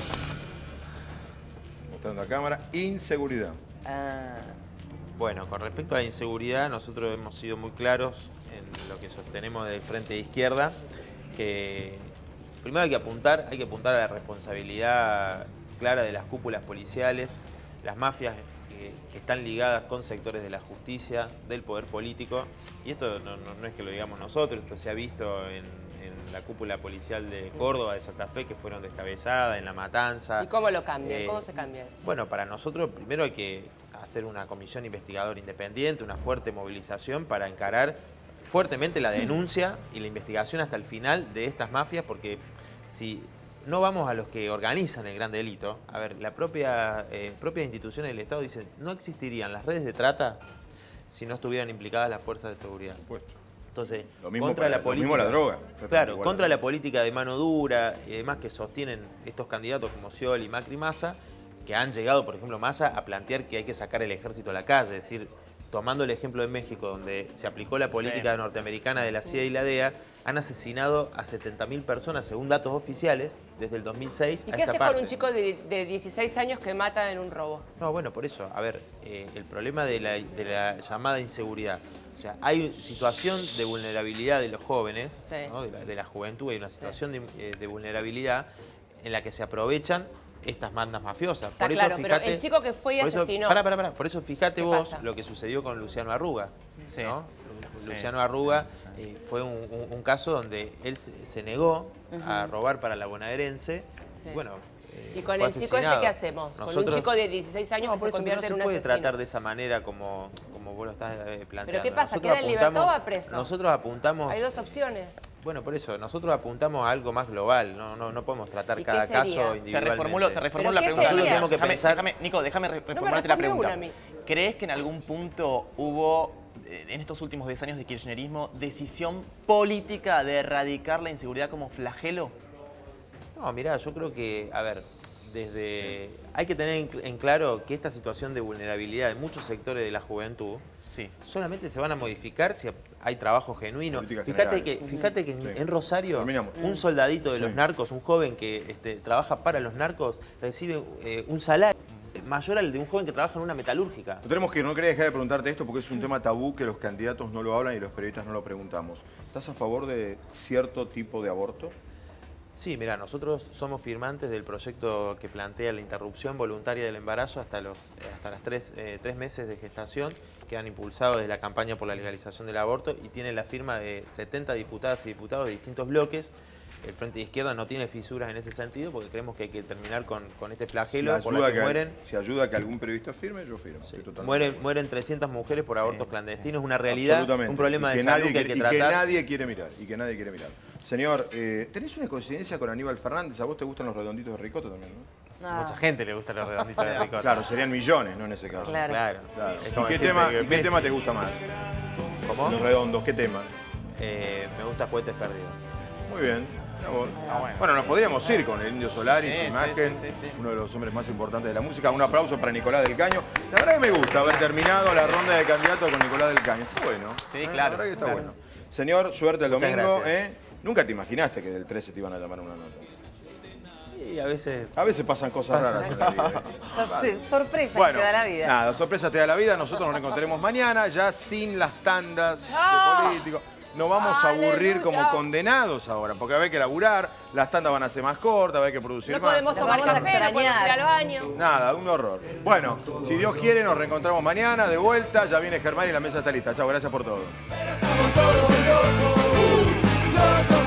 Speaker 4: Mostrando a cámara. Inseguridad.
Speaker 14: Ah,
Speaker 11: Bueno, con respecto a la inseguridad, nosotros hemos sido muy claros en lo que sostenemos del Frente de Izquierda, que primero hay que apuntar, hay que apuntar a la responsabilidad clara de las cúpulas policiales, las mafias que, que están ligadas con sectores de la justicia, del poder político, y esto no, no- no es que lo digamos nosotros, esto se ha visto en, en la cúpula policial de Córdoba, de Santa Fe, que fueron descabezadas, en La Matanza.
Speaker 6: ¿Y cómo lo cambian?
Speaker 11: Eh,
Speaker 6: ¿Cómo se cambia eso?
Speaker 11: Bueno, para nosotros primero hay que hacer una comisión investigadora independiente, una fuerte movilización para encarar fuertemente la denuncia y la investigación hasta el final de estas mafias, porque si no vamos a los que organizan el gran delito, a ver, la propia eh, propias instituciones del Estado dicen no existirían las redes de trata si no estuvieran implicadas las fuerzas de seguridad. Entonces,
Speaker 4: Lo mismo
Speaker 11: contra
Speaker 4: para-
Speaker 11: la
Speaker 4: lo
Speaker 11: política,
Speaker 4: mismo la droga, exactamente
Speaker 11: claro,
Speaker 4: igual.
Speaker 11: contra la política de mano dura y demás que sostienen estos candidatos como Scioli, Macri, Massa, que han llegado, por ejemplo, Massa, a plantear que hay que sacar el ejército a la calle, es decir, tomando el ejemplo de México, donde se aplicó la política
Speaker 8: Sí.
Speaker 11: norteamericana de la C I A y la D E A, han asesinado a setenta mil personas, según datos oficiales, desde el dos mil seis
Speaker 6: ¿Y
Speaker 11: a
Speaker 6: qué
Speaker 11: esta
Speaker 6: haces
Speaker 11: parte.
Speaker 6: con un chico de, de dieciséis años que mata en un robo?
Speaker 11: No, bueno, por eso, a ver, eh, el problema de la, de la llamada inseguridad. O sea, hay situación de vulnerabilidad de los jóvenes,
Speaker 6: Sí.
Speaker 11: ¿no? de, la, de la juventud, hay una situación de, eh, de vulnerabilidad en la que se aprovechan estas bandas mafiosas.
Speaker 6: Está
Speaker 11: por
Speaker 6: claro,
Speaker 11: eso,
Speaker 6: pero
Speaker 11: fíjate,
Speaker 6: el chico que fue y
Speaker 11: por eso-
Speaker 6: asesinó.
Speaker 11: Pará, pará, pará. Por eso fíjate
Speaker 6: ¿Qué
Speaker 11: vos
Speaker 6: pasa?
Speaker 11: lo que sucedió con Luciano Arruga.
Speaker 8: Sí.
Speaker 11: ¿no?
Speaker 8: Sí.
Speaker 11: Luciano Arruga eh, fue un, un- un caso donde él se, se negó a robar para la bonaerense.
Speaker 6: Sí.
Speaker 11: Y bueno, eh,
Speaker 6: ¿Y con
Speaker 11: fue
Speaker 6: el chico este
Speaker 11: asesinado.
Speaker 6: qué hacemos? Con un
Speaker 11: Nosotros-
Speaker 6: chico de dieciséis años
Speaker 11: no,
Speaker 6: que
Speaker 11: por
Speaker 6: se
Speaker 11: eso,
Speaker 6: convierte
Speaker 11: pero
Speaker 6: en un
Speaker 11: no se puede
Speaker 6: asesino.
Speaker 11: tratar de esa manera como, como vos lo estás eh, planteando.
Speaker 6: ¿Pero qué pasa?
Speaker 11: Nosotros
Speaker 6: ¿Queda en libertad
Speaker 11: apuntamos-
Speaker 6: o va preso?
Speaker 11: Nosotros apuntamos...
Speaker 6: Hay dos opciones.
Speaker 11: Bueno, por eso, nosotros apuntamos a algo más global, no, no, no podemos tratar
Speaker 6: ¿Y qué
Speaker 11: cada
Speaker 6: sería?
Speaker 11: caso
Speaker 6: Te
Speaker 8: Te
Speaker 11: individualmente.
Speaker 8: reformulo, te reformulo la
Speaker 6: ¿Pero qué
Speaker 8: pregunta.
Speaker 6: sería?
Speaker 11: Tenemos que
Speaker 8: Déjame-
Speaker 11: pensar-
Speaker 8: déjame- Nico, déjame re- reformularte la
Speaker 6: respondió
Speaker 8: pregunta.
Speaker 6: una a mí.
Speaker 8: ¿Crees que en algún punto hubo, eh, en estos últimos diez años de kirchnerismo, decisión política de erradicar la inseguridad como flagelo?
Speaker 11: No, mirá, yo creo que, a ver, desde... Hay que tener en, en claro que esta situación de vulnerabilidad de muchos sectores de la juventud
Speaker 8: Sí.
Speaker 11: solamente se van a modificar si hay trabajo genuino.
Speaker 4: Políticas
Speaker 11: Fíjate que,
Speaker 4: generales.
Speaker 11: fíjate que en,
Speaker 4: Sí.
Speaker 11: en Rosario,
Speaker 4: Terminamos.
Speaker 11: un soldadito de los
Speaker 4: Sí.
Speaker 11: narcos, un joven que este, trabaja para los narcos, recibe eh, un salario mayor al de un joven que trabaja en una metalúrgica.
Speaker 4: No tenemos que, no quería dejar de preguntarte esto porque es un tema tabú que los candidatos no lo hablan y los periodistas no lo preguntamos. ¿Estás a favor de cierto tipo de aborto?
Speaker 11: Sí, mira, nosotros somos firmantes del proyecto que plantea la interrupción voluntaria del embarazo hasta los hasta las tres, eh, tres meses de gestación, que han impulsado desde la campaña por la legalización del aborto y tiene la firma de setenta diputadas y diputados de distintos bloques. El Frente de Izquierda no tiene fisuras en ese sentido porque creemos que hay que terminar con, con este flagelo
Speaker 4: Si
Speaker 11: por el que,
Speaker 4: que
Speaker 11: mueren.
Speaker 4: Si ayuda a que algún periodista firme, yo firmo.
Speaker 11: Sí. Mueren, mueren trescientas mujeres por abortos sí, clandestinos, sí. una realidad, un problema de salud que hay que
Speaker 4: y
Speaker 11: tratar.
Speaker 4: Y que nadie quiere mirar, y que nadie quiere mirar. Señor, eh, ¿tenés una coincidencia con Aníbal Fernández? ¿A vos te gustan los redonditos de ricota también, no?
Speaker 11: No. Mucha gente le gustan los redonditos de ricota.
Speaker 4: Claro, serían millones, ¿no? En ese caso.
Speaker 11: Claro. claro.
Speaker 4: claro. ¿Y qué, tema, ¿y qué tema te gusta más?
Speaker 11: ¿Cómo?
Speaker 4: Los redondos, ¿qué tema?
Speaker 11: Eh, me gusta Juguetes Perdidos.
Speaker 4: Muy bien. Ah, bueno. bueno, nos podríamos ir con el Indio Solari,
Speaker 11: sí,
Speaker 4: su imagen,
Speaker 11: sí, sí, sí, sí.
Speaker 4: uno de los hombres más importantes de la música. Un aplauso para Nicolás del Caño. La verdad que me gusta haber terminado la ronda de candidatos con Nicolás del Caño. Está bueno.
Speaker 8: Sí,
Speaker 4: ¿eh?
Speaker 8: claro.
Speaker 4: La verdad que está
Speaker 8: claro.
Speaker 4: bueno. Señor, suerte el
Speaker 11: Muchas
Speaker 4: domingo.
Speaker 11: gracias.
Speaker 4: ¿eh? Nunca te imaginaste que del trece te iban a llamar una nota.
Speaker 11: Y a veces...
Speaker 4: A veces pasan cosas
Speaker 11: Pasa.
Speaker 4: raras en la vida.
Speaker 14: Sorpre sorpresa
Speaker 4: Bueno,
Speaker 14: que te da la vida.
Speaker 4: Nada, sorpresa te da la vida. Nosotros nos encontraremos mañana, ya sin las tandas
Speaker 14: ¡Oh!
Speaker 4: de políticos. Nos vamos a aburrir
Speaker 14: ¡Aleluya!
Speaker 4: como condenados ahora, porque va a haber que laburar, las tandas van a ser más cortas, va a haber que producir
Speaker 6: No
Speaker 4: más.
Speaker 6: podemos tomar
Speaker 14: vamos a
Speaker 6: café, no podemos ir al baño.
Speaker 4: Nada, un horror. Bueno, si Dios quiere, nos reencontramos mañana, de vuelta. Ya viene Germán y la mesa está lista. Chao, gracias por todo.
Speaker 7: Estamos todos locos, los